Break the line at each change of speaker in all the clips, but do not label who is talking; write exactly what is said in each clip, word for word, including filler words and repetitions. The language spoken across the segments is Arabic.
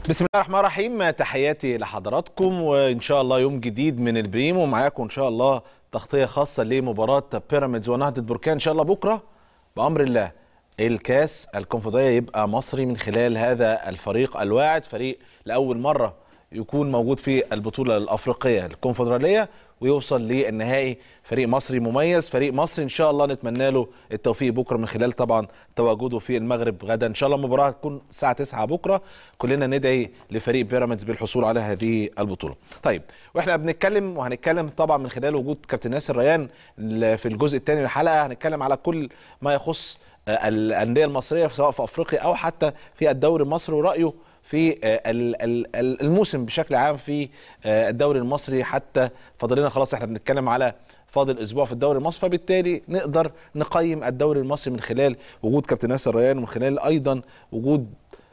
بسم الله الرحمن الرحيم. تحياتي لحضراتكم، وان شاء الله يوم جديد من البريمو، ومعاكم ان شاء الله تغطيه خاصه لمباراه بيراميدز ونهضه بركان ان شاء الله بكره بامر الله. الكاس الكونفدراليه يبقى مصري من خلال هذا الفريق الواعد، فريق لاول مره يكون موجود في البطوله الافريقيه الكونفدراليه ويوصل للنهائي. فريق مصري مميز، فريق مصري ان شاء الله نتمنى له التوفيق بكره من خلال طبعا تواجده في المغرب غدا ان شاء الله. المباراه هتكون الساعه تسعة بكره، كلنا ندعي لفريق بيراميدز بالحصول على هذه البطوله. طيب، واحنا بنتكلم وهنتكلم طبعا من خلال وجود كابتن ناصر ريان في الجزء الثاني من الحلقه، هنتكلم على كل ما يخص الانديه المصريه سواء في افريقيا او حتى في الدوري المصري، ورايه في الموسم بشكل عام في الدوري المصري. حتى فاضل لنا خلاص، احنا بنتكلم على فاضل اسبوع في الدوري المصري، فبالتالي نقدر نقيم الدوري المصري من خلال وجود كابتن ناصر ريان، ومن خلال ايضا وجود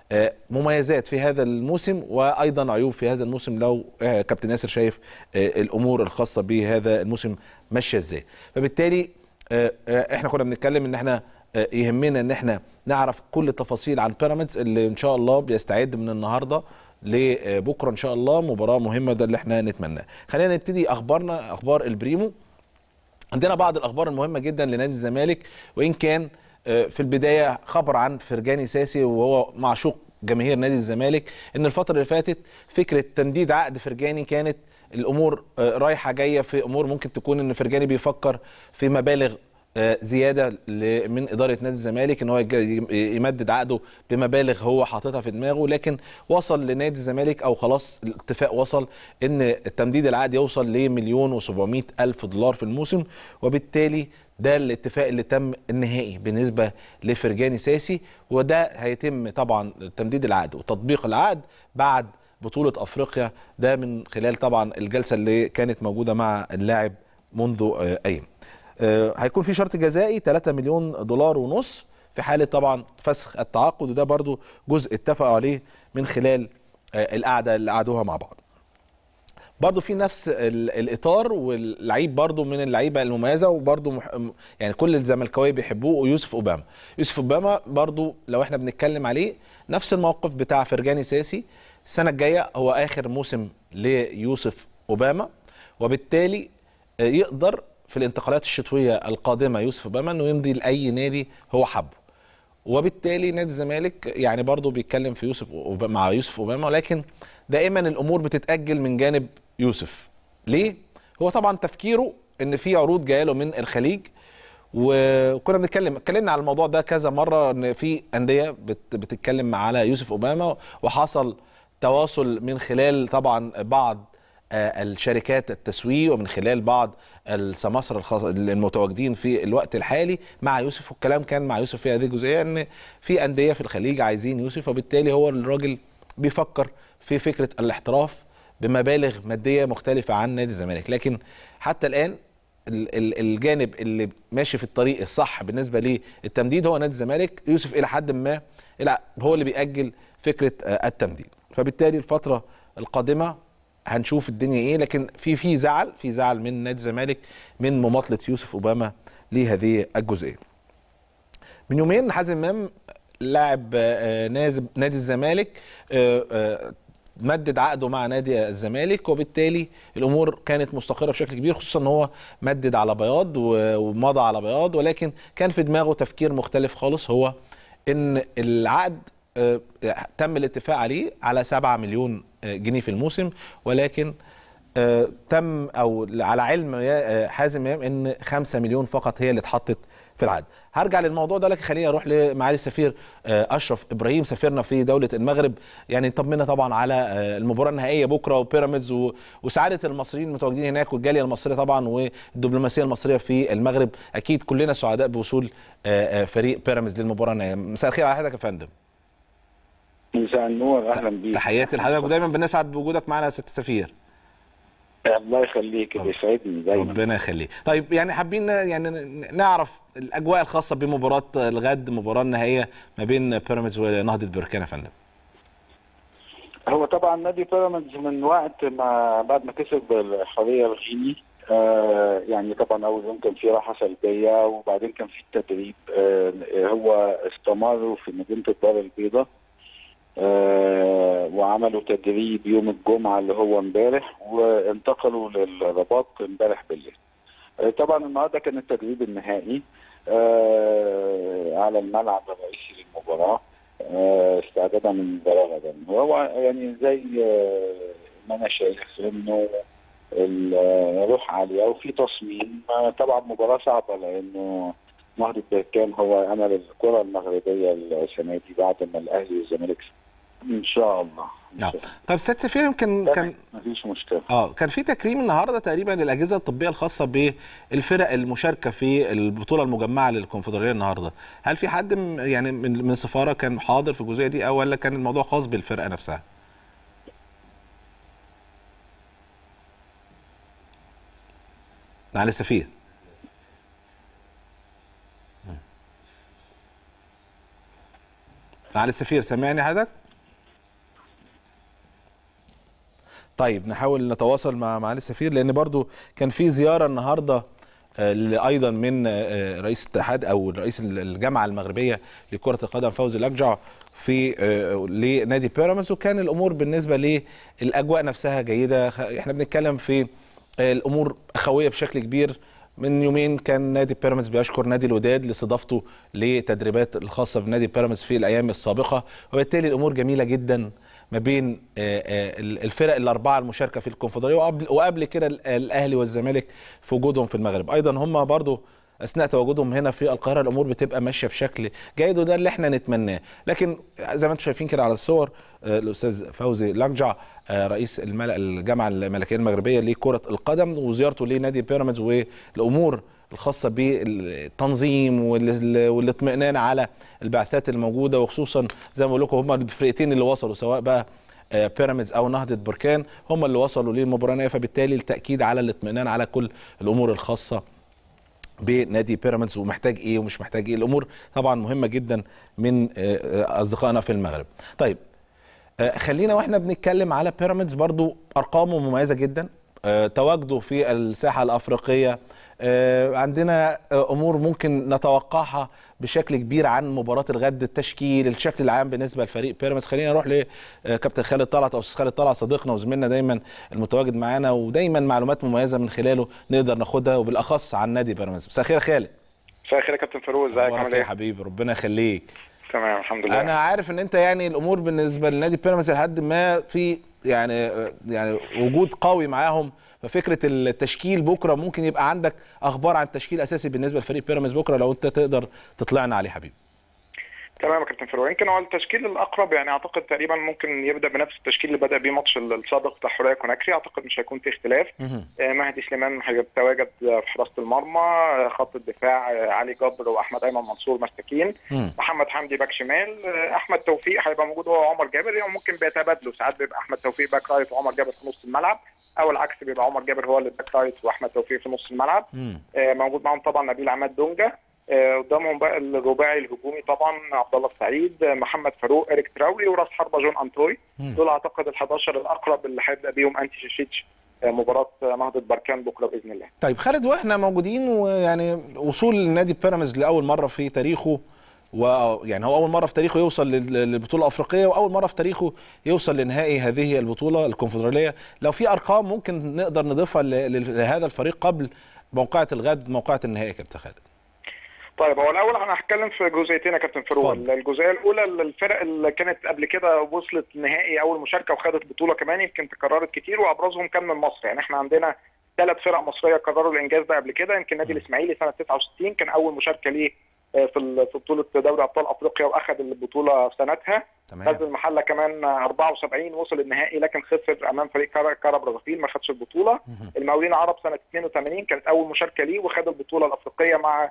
مميزات في هذا الموسم وايضا عيوب في هذا الموسم، لو كابتن ناصر شايف الامور الخاصه بهذا الموسم ماشيه ازاي. فبالتالي احنا كنا بنتكلم ان احنا يهمنا ان احنا نعرف كل التفاصيل عن بيراميدز اللي ان شاء الله بيستعد من النهارده لبكره ان شاء الله مباراه مهمه، ده اللي احنا نتمناه. خلينا نبتدي اخبارنا، اخبار البريمو. عندنا بعض الاخبار المهمه جدا لنادي الزمالك، وان كان في البدايه خبر عن فرجاني ساسي وهو معشوق جماهير نادي الزمالك، ان الفتره اللي فاتت فكره تمديد عقد فرجاني كانت الامور رايحه جايه في امور ممكن تكون ان فرجاني بيفكر في مبالغ زياده من اداره نادي الزمالك ان هو يمدد عقده بمبالغ هو حاططها في دماغه، لكن وصل لنادي الزمالك او خلاص الاتفاق وصل ان التمديد العقد يوصل لمليون وسبعمائة الف دولار في الموسم، وبالتالي ده الاتفاق اللي تم النهائي بالنسبه لفرجاني ساسي. وده هيتم طبعا تمديد العقد وتطبيق العقد بعد بطوله افريقيا، ده من خلال طبعا الجلسه اللي كانت موجوده مع اللاعب منذ ايام. هيكون في شرط جزائي ثلاثة مليون دولار ونص في حاله طبعا فسخ التعاقد، وده برضو جزء اتفقوا عليه من خلال القعده اللي قعدوها مع بعض. برضو في نفس الاطار، واللعيب برضو من اللعيبه المميزه وبرضو مح... يعني كل الزملكاويه بيحبوه، ويوسف اوباما. يوسف اوباما برضو لو احنا بنتكلم عليه نفس الموقف بتاع فرجاني ساسي، السنه الجايه هو اخر موسم ليوسف اوباما، وبالتالي يقدر في الانتقالات الشتويه القادمه يوسف اوباما انه يمضي لاي نادي هو حبه، وبالتالي نادي الزمالك يعني برضو بيتكلم في يوسف مع يوسف اوباما، ولكن دائما الامور بتتاجل من جانب يوسف. ليه؟ هو طبعا تفكيره ان في عروض جايه له من الخليج، وكنا بنتكلم اتكلمنا على الموضوع ده كذا مره، ان في انديه بتتكلم على يوسف اوباما، وحصل تواصل من خلال طبعا بعض الشركات التسويق ومن خلال بعض السماسرة الخاص المتواجدين في الوقت الحالي مع يوسف، والكلام كان مع يوسف في هذه الجزئيه ان في انديه في الخليج عايزين يوسف، وبالتالي هو الراجل بيفكر في فكره الاحتراف بمبالغ ماديه مختلفه عن نادي الزمالك. لكن حتى الان الجانب اللي ماشي في الطريق الصح بالنسبه للتمديد هو نادي الزمالك. يوسف الى حد ما هو اللي بيأجل فكره التمديد، فبالتالي الفتره القادمه هنشوف الدنيا ايه، لكن في في زعل في زعل من نادي الزمالك من مماطله يوسف اوباما لهذه الجزئيه. من يومين حازم امام لاعب نادي الزمالك مدد عقده مع نادي الزمالك، وبالتالي الامور كانت مستقره بشكل كبير، خصوصا ان هو مدد على بياض ومضى على بياض، ولكن كان في دماغه تفكير مختلف خالص، هو ان العقد تم الاتفاق عليه على سبعة مليون جنيه في الموسم، ولكن تم او على علم حازم امام ان خمسة مليون فقط هي اللي اتحطت في العقد. هرجع للموضوع ده، لكن خليني اروح لمعالي السفير اشرف ابراهيم سفيرنا في دوله المغرب، يعني طمنا طبعا على المباراه النهائيه بكره وبيراميدز وسعاده المصريين المتواجدين هناك والجاليه المصريه طبعا والدبلوماسيه المصريه في المغرب. اكيد كلنا سعداء بوصول فريق بيراميدز للمباراه النهائيه. مساء الخير على حضرتك يا فندم.
مساء النور، اهلا بيك.
تحياتي لحضرتك، ودايما بنسعد بوجودك معنا يا ست السفير.
الله يخليك، بيسعدني دايما.
ربنا يخليك. طيب يعني حابين يعني نعرف الاجواء الخاصه بمباراه الغد، المباراه النهائيه ما بين بيراميدز ونهضه بركان يا فندم.
هو طبعا نادي بيراميدز من وقت ما بعد ما كسب الحريه الغيني آه يعني طبعا اول يوم كان في راحه سلبيه، وبعدين كان في التدريب آه هو استمر في مدينه الدار البيضاء، آه وعملوا تدريب يوم الجمعه اللي هو امبارح، وانتقلوا للرباط امبارح بالليل. طبعا النهارده كان التدريب النهائي على الملعب الرئيسي للمباراه استعدادا من المباراه غدا. وهو يعني زي ما انا شايف انه الروح عاليه وفي تصميم. طبعا مباراه صعبه لانه نهضة بركان هو امل الكره المغربيه السنه دي بعد ما الاهلي والزمالك ان شاء الله.
اه طيب سيد سفير، يمكن كان
مفيش مشكله.
اه كان في تكريم النهارده تقريبا للاجهزه الطبيه الخاصه بالفرق المشاركه في البطوله المجمعه للكونفدراليه النهارده. هل في حد يعني من السفاره كان حاضر في الجزئيه دي او ولا كان الموضوع خاص بالفرقه نفسها؟ معالي السفير. معالي السفير سامعني حضرتك؟ طيب نحاول نتواصل مع معالي السفير، لان برضو كان في زياره النهارده ايضا من رئيس الاتحاد او رئيس الجامعه المغربيه لكره القدم فوزي الاقجع في لنادي بيراميدز، وكان الامور بالنسبه للاجواء نفسها جيده. احنا بنتكلم في الامور اخويه بشكل كبير. من يومين كان نادي بيراميدز بيشكر نادي الوداد لاستضافته لتدريبات الخاصه بنادي بيراميدز في الايام السابقه، وبالتالي الامور جميله جدا ما بين الفرق الاربعه المشاركه في الكونفدراليه، وقبل وقبل كده الاهلي والزمالك في وجودهم في المغرب. ايضا هم برضو اثناء تواجدهم هنا في القاهره الامور بتبقى ماشيه بشكل جيد، وده اللي احنا نتمناه. لكن زي ما انتم شايفين كده على الصور الاستاذ فوزي الاقجع رئيس الجامعه الملكيه المغربيه لكره القدم وزيارته لنادي بيراميدز والامور الخاصه بالتنظيم والاطمئنان على البعثات الموجوده، وخصوصا زي ما بقول لكم هم الفرقتين اللي وصلوا سواء بقى بيراميدز او نهضه بركان هم اللي وصلوا للمباراه، فبالتالي التاكيد على الاطمئنان على كل الامور الخاصه بنادي بيراميدز ومحتاج ايه ومش محتاج ايه. الامور طبعا مهمه جدا من اصدقائنا في المغرب. طيب خلينا واحنا بنتكلم على بيراميدز برضو ارقامه مميزه جدا، تواجده في الساحه الافريقيه، عندنا امور ممكن نتوقعها بشكل كبير عن مباراه الغد، التشكيل، الشكل العام بالنسبه لفريق بيراميدز. خلينا نروح لكابتن خالد طلعت او استاذ خالد طلعت صديقنا وزميلنا دايما المتواجد معانا، ودايما معلومات مميزه من خلاله نقدر ناخدها وبالاخص عن نادي بيراميدز. مساء الخير يا خالد.
مساء الخير يا كابتن فاروق، ازيك عامل ايه
يا حبيبي؟ ربنا يخليك.
تمام الحمد لله.
انا عارف ان انت يعني الامور بالنسبه لنادي بيراميدز لحد ما في يعني يعني وجود قوي معاهم، ففكره التشكيل بكره ممكن يبقى عندك اخبار عن التشكيل الاساسي بالنسبه لفريق بيراميدز بكره لو انت تقدر تطلعنا عليه حبيبي.
تمام يا كابتن فاروق، يمكن هو التشكيل الاقرب يعني اعتقد تقريبا ممكن يبدا بنفس التشكيل اللي بدا بيه ماتش السابق بتاع حوريه كوناكري، اعتقد مش هيكون في اختلاف. آه مهدي سليمان هيتواجد في حراسه المرمى، خط الدفاع علي جبر واحمد ايمن منصور مساكين، محمد حمدي باك شمال، آه احمد توفيق هيبقى موجود هو وعمر جابر، يعني ممكن بيتبادلوا ساعات، بيبقى احمد توفيق باك رايت وعمر جابر في نص الملعب، او العكس بيبقى عمر جابر هو اللي باك رايت واحمد توفيق في نص الملعب. آه موجود معاهم طبعا نبيل عماد دونجا، قدامهم بقى الرباعي الهجومي طبعا عبد الله السعيد، محمد فاروق، اريك تراوري، وراس حربه جون انتوي. دول اعتقد ال حداشر الاقرب اللي هيبدا بيهم انتي شيشيتش مباراه نهضه بركان بكره باذن الله.
طيب خالد، واحنا موجودين ويعني وصول نادي بيراميدز لاول مره في تاريخه، ويعني هو اول مره في تاريخه يوصل للبطوله الافريقيه واول مره في تاريخه يوصل لنهائي هذه البطوله الكونفدراليه، لو في ارقام ممكن نقدر نضيفها لهذا الفريق قبل موقعه الغد، موقعه النهائي يا كابتن خالد؟
طيب هو الاول انا هتكلم في جزئيتين يا كابتن فاروق. الجزئيه الاولى الفرق اللي كانت قبل كده وصلت نهائي اول مشاركه وخدت بطوله كمان يمكن تكررت كتير، وابرزهم كان من مصر. يعني احنا عندنا ثلاث فرق مصريه كرروا الانجاز ده قبل كده. يمكن نادي الاسماعيلي سنه تسعة وستين كان اول مشاركه ليه في في بطوله دوري ابطال افريقيا واخذ البطوله في سنتها. غزل المحله كمان أربعة وسبعين وصل النهائي لكن خسر امام فريق كارا برازيل ما خدش البطوله. المقاولين العرب سنه اثنين وثمانين كانت اول مشاركه ليه وخد البطوله الافريقيه مع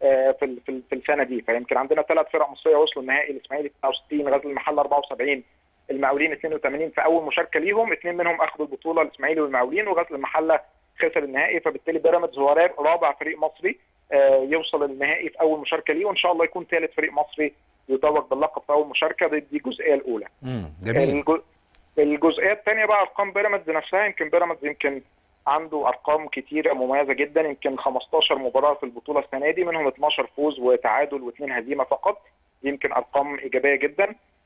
في في في السنه دي. فيمكن عندنا ثلاث فرق مصريه وصلوا النهائي، الاسماعيلي تسعة وستين، غزل المحله أربعة وسبعين، المقاولين اثنين وثمانين في اول مشاركه ليهم، اثنين منهم اخذوا البطوله الاسماعيلي والمقاولين، وغزل المحله خسر النهائي. فبالتالي بيراميدز هو رابع فريق مصري يوصل النهائي في اول مشاركه ليه، وان شاء الله يكون ثالث فريق مصري يتوج باللقب في اول مشاركه. دي دي الجزئيه الاولى.
امم جميل.
الجزئيه الثانيه بقى ارقام بيراميدز نفسها. يمكن بيراميدز يمكن عنده ارقام كتيره مميزه جدا، يمكن خمستاشر مباراه في البطوله السنه دي منهم اثناشر فوز وتعادل واثنين هزيمه فقط، يمكن ارقام ايجابيه جدا.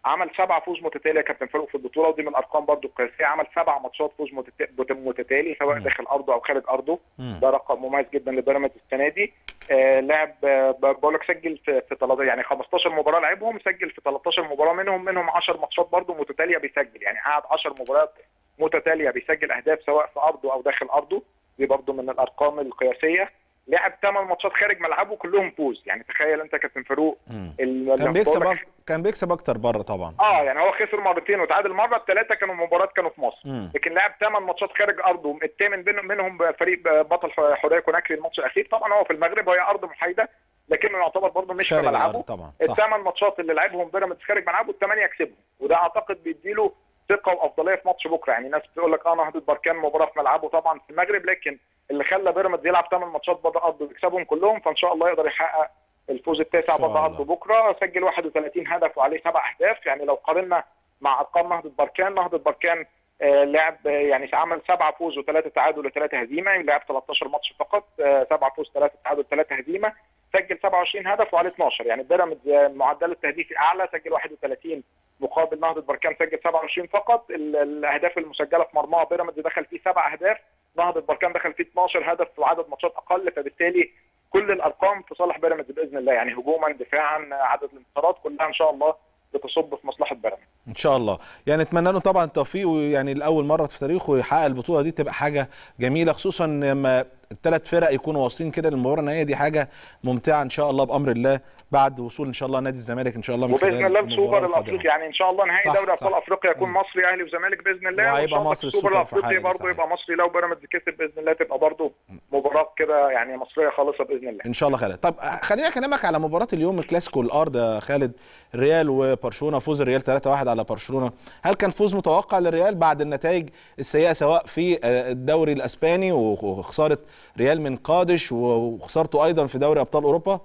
عمل سبع فوز متتاليه يا كابتن فاروق في البطوله، ودي من الارقام برده القياسيه. عمل سبع ماتشات فوز متتالي سواء م. داخل ارضه او خارج ارضه، م. ده رقم مميز جدا لبيراميدز السنه دي. آه لعب آه بقول لك سجل في في ثلاثة يعني خمستاشر مباراه لعبهم، سجل في تلتاشر مباراه منهم منهم عشر ماتشات برده متتاليه بيسجل، يعني قعد عشر مباريات متتاليه بيسجل اهداف سواء في ارضه او داخل ارضه، دي برده من الارقام القياسيه. لعب ثمان ماتشات خارج ملعبه كلهم فوز، يعني تخيل انت كابتن فاروق.
كان بيكسب أك... كان بيكسب اكتر بره طبعا.
اه يعني هو خسر مرتين وتعادل مره، الثلاثه كانوا مباريات كانوا في مصر. مم. لكن لعب ثمان ماتشات خارج ارضه، الثامن بينهم منهم فريق بطل حوريه كوناكري الماتش الاخير، طبعا هو في المغرب وهي ارض محايده لكنه يعتبر برضه مش في ملعبه. الثمان ماتشات اللي لعبهم بيراميدز خارج ملعبه الثمانيه كسبهم، وده اعتقد بيديله ثقه وافضليه في ماتش بكره. يعني الناس بتقول لك اه نهضه بركان مباراه في ملعبه طبعا في المغرب، لكن اللي خلى بيراميدز يلعب ثمان ماتشات بره ارضه ويكسبهم كلهم، فان شاء الله يقدر يحقق الفوز التاسع بره ارضه بكره. سجل واحد وثلاثين هدف وعليه سبع اهداف، يعني لو قارنا مع ارقام نهضه بركان، نهضه بركان آه لعب آه يعني عمل سبعه فوز وثلاثه تعادل وثلاثه هزيمه، لعب تلتاشر ماتش فقط، آه سبعه فوز ثلاثه تعادل ثلاثه هزيمه، سجل سبعة وعشرين هدف وعليه اتناشر. يعني بيراميدز آه معدل التهديفي اعلى، سجل واحد وثلاثين مقابل نهضه بركان سجل سبعة وعشرين فقط. الاهداف المسجله في مرمى بيراميدز دخل فيه سبع اهداف، نهضه بركان دخل فيه اتناشر هدف وعدد ماتشات اقل، فبالتالي كل الارقام في صالح بيراميدز باذن الله، يعني هجوما دفاعا عدد الانتصارات كلها ان شاء الله بتصب في مصلحه بيراميدز
ان شاء الله. يعني اتمنى له طبعا التوفيق، ويعني لاول مره في تاريخه يحقق البطوله دي تبقى حاجه جميله، خصوصا لما الثلاث فرق يكونوا واصلين كده للمباراه النهائيه، دي حاجه ممتعه ان شاء الله بامر الله، بعد وصول ان شاء الله نادي الزمالك ان شاء الله من
وباذن الله السوبر الافريقي، يعني ان شاء الله نهائي دوري ابطال افريقيا يكون مصري اهلي وزمالك باذن الله،
وهيبقى مصر
السوبر الافريقي برضه يبقى مصري لو بيراميدز كسب باذن الله، تبقى برضه مباراه كده يعني مصريه خالصه باذن الله
ان شاء الله. خالد طب خليني اكلمك على مباراه اليوم الكلاسيكو الارض يا خالد، الريال وبرشلونه، فوز الريال ثلاثة واحد على برشلونه، هل كان فوز متوقع للريال بعد النتائج السيئه سواء في الدوري الاسباني وخساره ريال من قادش وخسارته ايضا في دوري ابطال اوروبا؟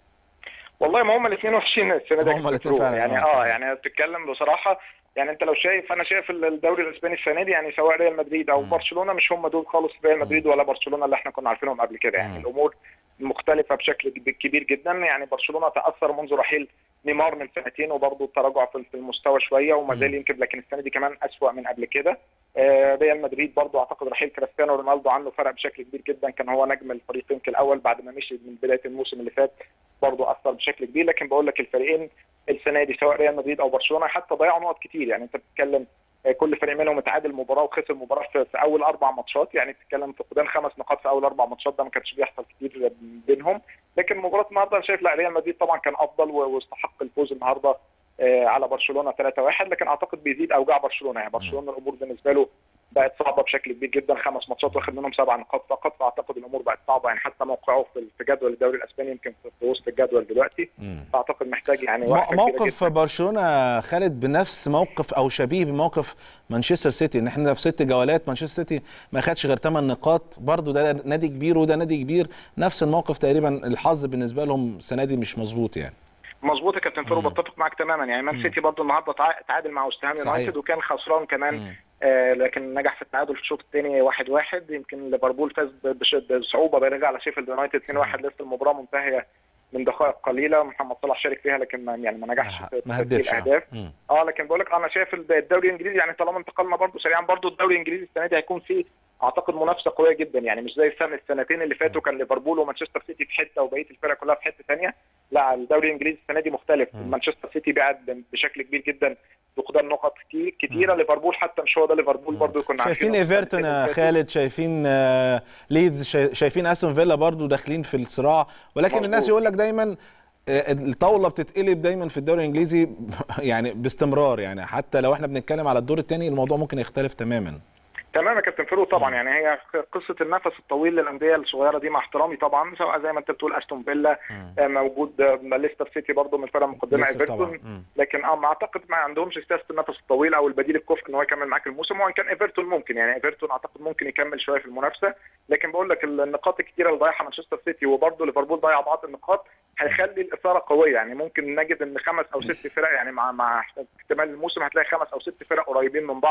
والله ما هم الاثنين وحشين السنه دي
هم الاثنين فعلا
يعني اه, آه يعني بتتكلم بصراحه، يعني انت لو شايف، انا شايف الدوري الاسباني السنه دي يعني سواء ريال مدريد او م. برشلونه مش هم دول خالص ريال مدريد ولا برشلونه اللي احنا كنا عارفينهم قبل كده، يعني م. الامور مختلفه بشكل كبير جدا. يعني برشلونه تاثر منذ رحيل نيمار من سنتين وبرضه التراجع في المستوى شويه وما زال يمكن، لكن السنه دي كمان اسوأ من قبل كده. آه ريال مدريد برضه اعتقد رحيل كريستيانو رونالدو عنه فرق بشكل كبير جدا، كان هو نجم الفريق يمكن الاول بعد ما مشي من بدايه الموسم اللي فات، برضه اثر بشكل كبير. لكن بقول لك الفريقين السنه دي سواء ريال مدريد او برشلونه حتى ضيعوا نقط كتير، يعني انت بتتكلم كل فريق منهم متعادل مباراه وخسر مباراه في, في اول اربع ماتشات، يعني بتتكلم فقدان خمس نقاط في اول اربع ماتشات، ده ما كانش بيحصل كتير بينهم. لكن مباراه النهارده انا شايف لا ريال مدريد طبعا كان افضل واستحق الفوز النهارده على برشلونه ثلاثة واحد، لكن اعتقد بيزيد اوجاع برشلونه، يعني برشلونه الامور بالنسبه له بقت صعبه بشكل كبير جدا، خمس ماتشات واخد منهم سبع نقاط فقط، فاعتقد الامور بقت صعبه، يعني حتى موقعه في جدول الدوري الاسباني يمكن في وسط الجدول دلوقتي، فاعتقد محتاج يعني
موقف برشلونه خالد بنفس موقف او شبيه بموقف مانشستر سيتي، ان احنا في ست جولات مانشستر سيتي ما خدش غير ثمان نقاط، برضو ده نادي كبير وده نادي كبير، نفس الموقف تقريبا، الحظ بالنسبه لهم السنه دي مش مظبوط يعني.
مظبوط يا كابتن فاروق، بتفق معاك تماما، يعني مان سيتي برضه النهارده تعادل مع وست هام يونايتد وكان خسران كمان، آه لكن نجح في التعادل في الشوط الثاني واحد واحد. يمكن ليفربول فاز بصعوبه بيرجع على شيفيلد يونايتد اتنين واحد، لسه المباراه منتهيه من دقائق قليله، محمد صلاح شارك فيها لكن ما يعني ما نجحش في تسجيل الاهداف. اه لكن بقول لك انا شايف الدوري الانجليزي، يعني طالما انتقلنا برضه سريعا، برضه الدوري الانجليزي السنه دي هيكون فيه اعتقد منافسه قويه جدا، يعني مش زي السنه السنتين اللي فاتوا كان ليفربول ومانشستر سيتي في حته وبقيه الفرق كلها في حته ثانيه، لا الدوري الانجليزي السنه دي مختلف. مانشستر سيتي بعد بشكل كبير جدا فقدان نقط كتيره، ليفربول حتى مش هو ده ليفربول برضه كنا عارفين.
شايفين ايفرتون يا خالد، شايفين آه ليدز، شايفين استون فيلا برضه داخلين في الصراع، ولكن مظبوط. الناس يقول لك دايما الطاوله بتتقلب دايما في الدوري الانجليزي يعني باستمرار، يعني حتى لو احنا بنتكلم على الدور الثاني الموضوع ممكن يختلف تماما.
تمام يا كابتن فاروق طبعا، يعني هي قصه النفس الطويل للانديه الصغيره دي مع احترامي طبعا، سواء زي ما انت بتقول استون فيلا موجود، ليستر سيتي برضه من الفرق المقدمه ايفرتون، لكن اه اعتقد ما عندهمش سياسه النفس الطويل او البديل الكفء ان هو يكمل معاك الموسم، وان كان ايفرتون ممكن، يعني ايفرتون اعتقد ممكن يكمل شويه في المنافسه، لكن بقول لك النقاط الكثيره اللي ضيعها مانشستر سيتي وبرضه ليفربول ضيع بعض النقاط هيخلي الاثاره قويه، يعني ممكن نجد ان خمس او ست فرق، يعني مع مع احتمال الموسم هتلاقي خمس او ست فرق قريبين من بعض،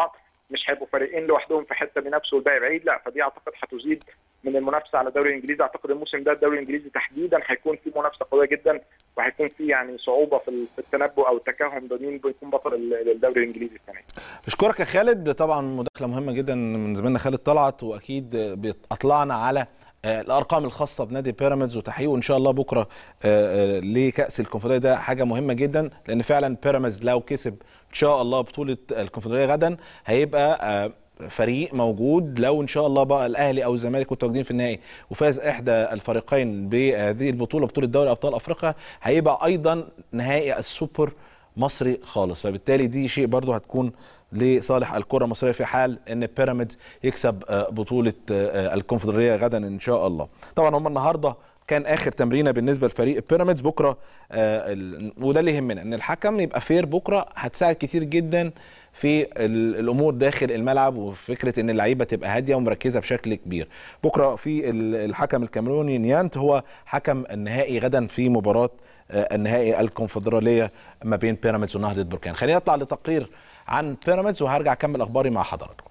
مش هيبقوا فريقين لوحدهم في حته بينافسوا والباقي بعيد، لا فدي اعتقد هتزيد من المنافسه على الدوري الانجليزي. اعتقد الموسم ده الدوري الانجليزي تحديدا هيكون فيه منافسه قويه جدا، وهيكون فيه يعني صعوبه في التنبؤ او التكهن بمين بيكون بطل الدوري الانجليزي السنه دي.
بشكرك يا خالد، طبعا مداخله مهمه جدا من زميلنا خالد طلعت، واكيد بيطلعنا على الارقام الخاصه بنادي بيراميدز وتحقيقه ان شاء الله بكره لكاس الكونفدراليه. ده حاجه مهمه جدا، لان فعلا بيراميدز لو كسب ان شاء الله بطوله الكونفدراليه غدا هيبقى فريق موجود. لو ان شاء الله بقى الاهلي او الزمالك متواجدين في النهائي وفاز احدى الفريقين بهذه البطوله بطوله دوري ابطال افريقيا، هيبقى ايضا نهائي السوبر مصري خالص. فبالتالي دي شيء برضه هتكون لصالح الكره المصريه في حال ان بيراميدز يكسب بطوله الكونفدراليه غدا ان شاء الله. طبعا هم النهارده كان اخر تمرينه بالنسبه لفريق بيراميدز. بكره وده اللي يهمنا ان الحكم يبقى فير بكره، هتساعد كتير جدا في الامور داخل الملعب، وفكره ان اللعيبه تبقى هاديه ومركزه بشكل كبير. بكره في الحكم الكاميروني نيانت هو حكم النهائي غدا في مباراه النهائي الكونفدراليه ما بين بيراميدز ونهضه بركان. خلينا نطلع لتقرير عن بيراميدز وهرجع اكمل اخباري مع حضراتكم.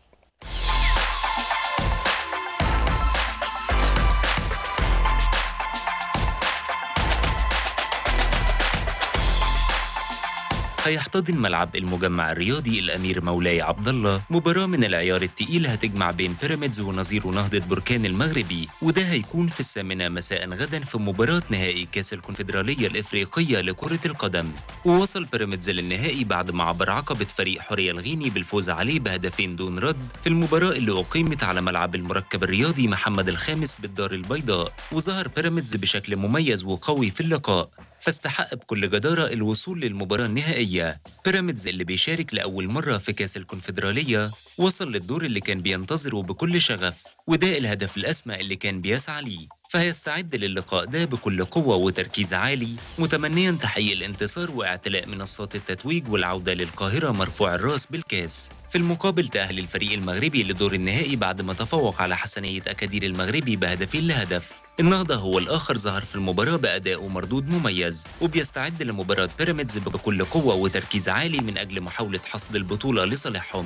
هيحتضن ملعب المجمع الرياضي الأمير مولاي عبد الله مباراة من العيار التقيل هتجمع بين بيراميدز ونظيره نهضة بركان المغربي، وده هيكون في الثامنة مساء غدا في مباراة نهائي كأس الكونفدرالية الإفريقية لكرة القدم. ووصل بيراميدز للنهائي بعد ما عبر عقبة فريق حورية الغيني بالفوز عليه بهدفين دون رد في المباراة اللي أقيمت على ملعب المركب الرياضي محمد الخامس بالدار البيضاء. وظهر بيراميدز بشكل مميز وقوي في اللقاء، فاستحق بكل جدارة الوصول للمباراة النهائية. بيراميدز اللي بيشارك لأول مرة في كأس الكونفدرالية وصل للدور اللي كان بينتظره بكل شغف، وده الهدف الأسمى اللي كان بيسعى ليه، فهيستعد للقاء ده بكل قوة وتركيز عالي، متمنيا تحقيق الانتصار واعتلاء منصات التتويج والعودة للقاهرة مرفوع الراس بالكاس. في المقابل تأهل الفريق المغربي لدور النهائي بعد ما تفوق على حسنية أكادير المغربي بهدفين لهدف. النهضة هو الآخر ظهر في المباراة بأداء مردود مميز، وبيستعد لمباراة بيراميدز بكل قوة وتركيز عالي من أجل محاولة حصد البطولة لصالحهم.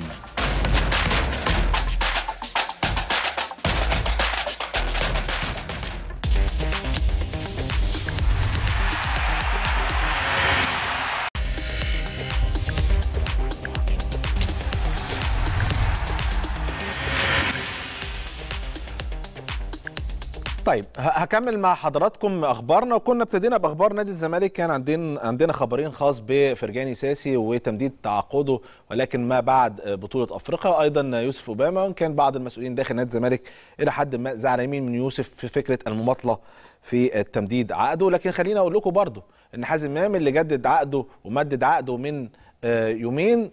طيب هكمل مع حضراتكم اخبارنا، وكنا ابتدينا باخبار نادي الزمالك. كان عندنا عندنا خبرين خاص بفرجاني ساسي وتمديد تعاقده، ولكن ما بعد بطوله افريقيا، وايضا يوسف اوباما. وكان بعض المسؤولين داخل نادي الزمالك الى حد ما زعلانين من يوسف في فكره المماطله في التمديد عقده. لكن خلينا اقول لكم برضو ان حازم امام اللي جدد عقده ومدد عقده من يومين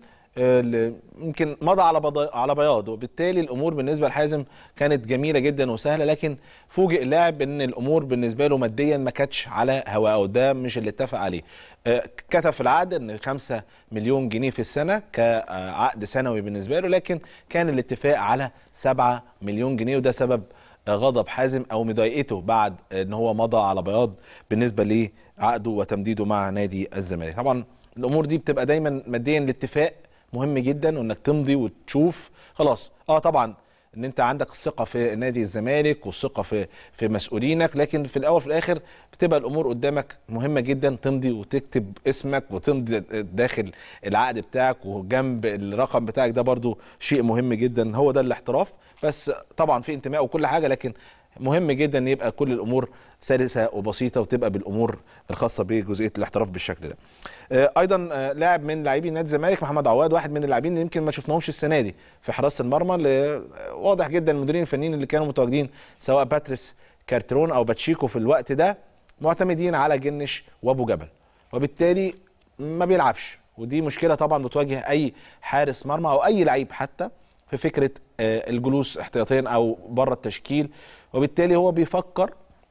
يمكن مضى على على بياض، وبالتالي الامور بالنسبه لحازم كانت جميله جدا وسهله. لكن فوجئ اللاعب ان الامور بالنسبه له ماديا ما كانتش على هواه، وده مش اللي اتفق عليه. كتب في العقد ان خمسة مليون جنيه في السنه كعقد سنوي بالنسبه له، لكن كان الاتفاق على سبعة مليون جنيه، وده سبب غضب حازم او مضايقته بعد ان هو مضى على بياض بالنسبه لعقده وتمديده مع نادي الزمالك. طبعا الامور دي بتبقى دايما ماديا الاتفاق مهم جدا، وانك تمضي وتشوف خلاص. اه طبعا ان انت عندك الثقه في نادي الزمالك والثقه في في مسؤولينك، لكن في الاول في الاخر بتبقى الامور قدامك مهمه جدا، تمضي وتكتب اسمك وتمضي داخل العقد بتاعك، وجنب الرقم بتاعك ده برضو شيء مهم جدا. هو ده الاحتراف، بس طبعا في انتماء وكل حاجه، لكن مهم جدا ان يبقى كل الامور سلسه وبسيطه، وتبقى بالامور الخاصه بجزئيه الاحتراف بالشكل ده. ايضا لاعب من لاعبي نادي الزمالك محمد عواد، واحد من اللاعبين اللي يمكن ما شفناهمش السنه دي في حراسه المرمى، اللي واضح جدا المديرين الفنيين اللي كانوا متواجدين سواء باتريس كارترون او باتشيكو في الوقت ده معتمدين على جنش وابو جبل، وبالتالي ما بيلعبش. ودي مشكله طبعا بتواجه اي حارس مرمى او اي لعيب حتى في فكره الجلوس احتياطيا او بره التشكيل، وبالتالي هو بيفكر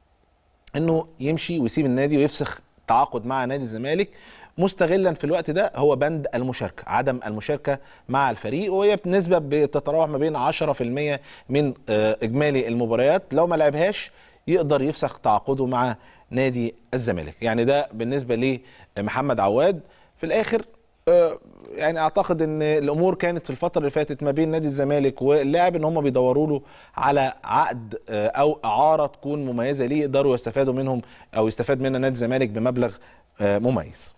انه يمشي ويسيب النادي ويفسخ تعاقد مع نادي الزمالك، مستغلا في الوقت ده هو بند المشاركه، عدم المشاركه مع الفريق، وهي بنسبه بتتراوح ما بين عشرة في المية من اجمالي المباريات. لو ما لعبهاش يقدر يفسخ تعاقده مع نادي الزمالك. يعني ده بالنسبه لمحمد عواد. في الاخر يعني اعتقد ان الامور كانت في الفتره اللي فاتت ما بين نادي الزمالك واللاعب ان هم بيدوروا له على عقد او اعاره تكون مميزه ليه يقدروا يستفادوا منهم او يستفاد منها نادي الزمالك بمبلغ مميز.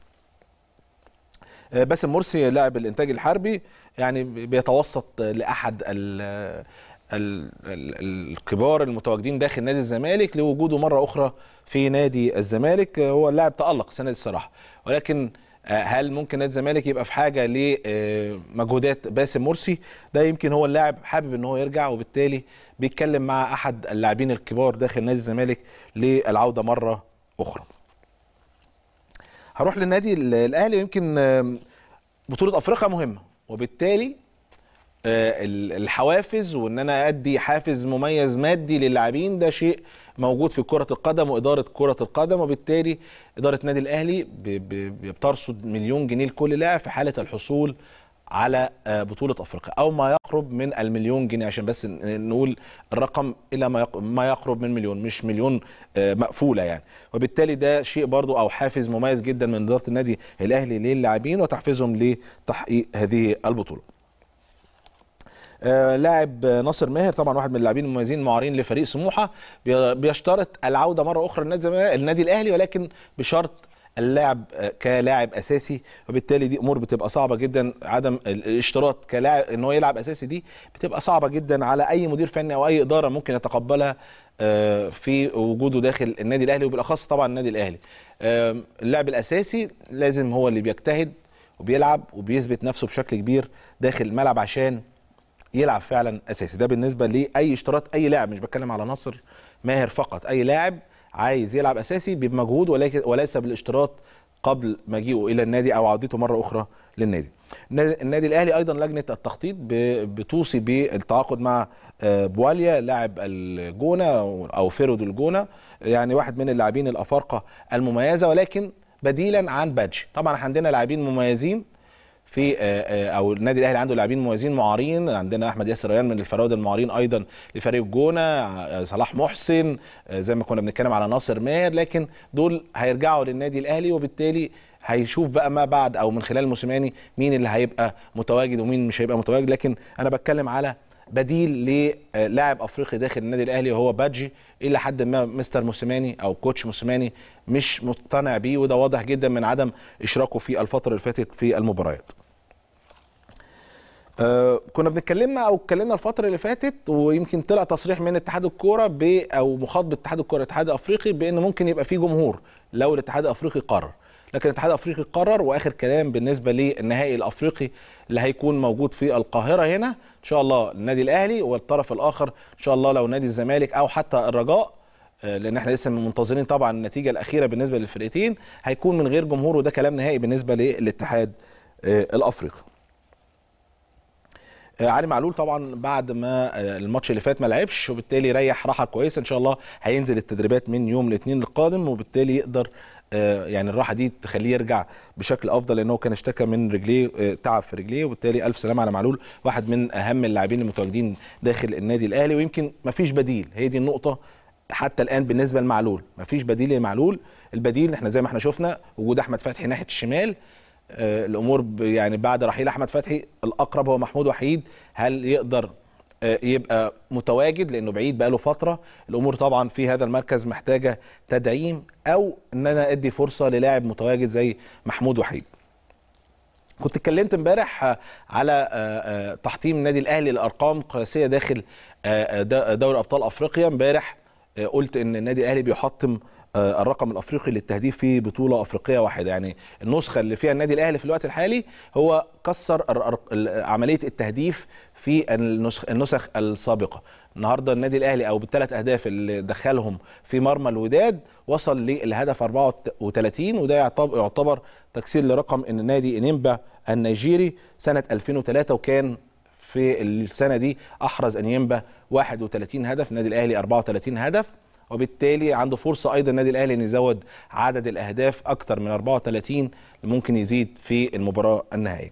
باسم مرسي لاعب الانتاج الحربي يعني بيتوسط لاحد ال ال ال الكبار المتواجدين داخل نادي الزمالك لوجوده مره اخرى في نادي الزمالك. هو اللاعب تألق السنه دي الصراحه، ولكن هل ممكن نادي الزمالك يبقى في حاجه لمجهودات باسم مرسي؟ ده يمكن هو اللاعب حابب ان هو يرجع، وبالتالي بيتكلم مع احد اللاعبين الكبار داخل نادي الزمالك للعوده مره اخرى. هروح للنادي الاهلي، ويمكن بطوله افريقيا مهمه، وبالتالي الحوافز وان انا ادي حافز مميز مادي للاعبين ده شيء موجود في كرة القدم وإدارة كرة القدم، وبالتالي إدارة النادي الأهلي بترصد مليون جنيه لكل لاعب في حالة الحصول على بطولة أفريقيا أو ما يقرب من المليون جنيه، عشان بس نقول الرقم إلى ما يقرب من مليون، مش مليون مقفولة يعني. وبالتالي ده شيء برضو أو حافز مميز جدا من إدارة النادي الأهلي للاعبين وتحفيزهم لتحقيق هذه البطولة. آه لاعب ناصر ماهر طبعا واحد من اللاعبين المميزين المعارين لفريق سموحه، بيشترط العوده مره اخرى للنادي النادي الاهلي، ولكن بشرط اللاعب كلاعب اساسي، وبالتالي دي امور بتبقى صعبه جدا. عدم الاشتراط كلاعب ان هو يلعب اساسي دي بتبقى صعبه جدا على اي مدير فني او اي اداره ممكن يتقبلها آه في وجوده داخل النادي الاهلي، وبالاخص طبعا النادي الاهلي. آه اللاعب الاساسي لازم هو اللي بيجتهد وبيلعب وبيثبت نفسه بشكل كبير داخل الملعب عشان يلعب فعلا اساسي. ده بالنسبه لاي اشتراط اي لاعب، مش بتكلم على ناصر ماهر فقط، اي لاعب عايز يلعب اساسي بمجهود وليس بالاشتراط قبل مجيئه الى النادي او عودته مره اخرى للنادي. النادي الاهلي ايضا لجنه التخطيط بتوصي بالتعاقد مع بواليا لاعب الجونه او فيرود الجونه، يعني واحد من اللاعبين الافارقه المميزه، ولكن بديلا عن بادجي. طبعا عندنا لاعبين مميزين في او النادي الاهلي عنده لاعبين مميزين معارين، عندنا احمد ياسر ريان من الفراوده المعارين ايضا لفريق الجونه، صلاح محسن زي ما كنا بنتكلم على ناصر ماهر، لكن دول هيرجعوا للنادي الاهلي، وبالتالي هيشوف بقى ما بعد او من خلال موسيماني مين اللي هيبقى متواجد ومين مش هيبقى متواجد. لكن انا بتكلم على بديل للاعب افريقي داخل النادي الاهلي وهو بادجي، الى حد ما مستر موسيماني او كوتش موسيماني مش مقتنع بيه، وده واضح جدا من عدم اشراكه في الفتره اللي فاتت في المباريات. آه كنا بنتكلمنا او اتكلمنا الفتره اللي فاتت، ويمكن طلع تصريح من اتحاد الكوره ب او مخاطبه اتحاد الكوره الاتحاد الافريقي بان ممكن يبقى فيه جمهور لو الاتحاد الافريقي قرر، لكن الاتحاد الافريقي قرر، واخر كلام بالنسبه للنهائي الافريقي اللي هيكون موجود في القاهره هنا ان شاء الله النادي الاهلي، والطرف الاخر ان شاء الله لو نادي الزمالك او حتى الرجاء، آه لان احنا لسه منتظرين طبعا النتيجه الاخيره بالنسبه للفرقتين، هيكون من غير جمهور، وده كلام نهائي بالنسبه للاتحاد آه الافريقي. علي معلول طبعا بعد ما الماتش اللي فات ما لعبش، وبالتالي ريح راحه كويسه، ان شاء الله هينزل التدريبات من يوم الاثنين القادم، وبالتالي يقدر يعني الراحه دي تخليه يرجع بشكل افضل، لانه كان اشتكى من رجليه، تعب في رجليه، وبالتالي الف سلامه على معلول، واحد من اهم اللاعبين المتواجدين داخل النادي الاهلي، ويمكن ما فيش بديل. هي دي النقطه حتى الان بالنسبه لمعلول، ما فيش بديل لمعلول. البديل احنا زي ما احنا شفنا وجود احمد فتحي ناحيه الشمال، آه الامور يعني بعد رحيل احمد فتحي الاقرب هو محمود وحيد، هل يقدر آه يبقى متواجد لانه بعيد بقاله فتره؟ الامور طبعا في هذا المركز محتاجه تدعيم، او ان انا ادي فرصه للاعب متواجد زي محمود وحيد. كنت اتكلمت امبارح على آه تحطيم النادي الاهلي لارقام قياسيه داخل دوري ابطال افريقيا. امبارح قلت ان النادي الاهلي بيحطم الرقم الافريقي للتهديف في بطوله افريقيه واحده، يعني النسخه اللي فيها النادي الاهلي في الوقت الحالي هو كسر عمليه التهديف في النسخ النسخ السابقه. النهارده النادي الاهلي او بالثلاث اهداف اللي دخلهم في مرمى الوداد وصل للهدف أربعة وثلاثين، وده يعتبر تكسير لرقم ان نادي انيمبا النيجيري سنه ألفين وثلاثة، وكان في السنه دي احرز انيمبا واحد وثلاثين هدف، النادي الاهلي أربعة وثلاثين هدف، وبالتالي عنده فرصه ايضا النادي الاهلي ان يزود عدد الاهداف اكثر من أربعة وثلاثين اللي ممكن يزيد في المباراه النهائيه.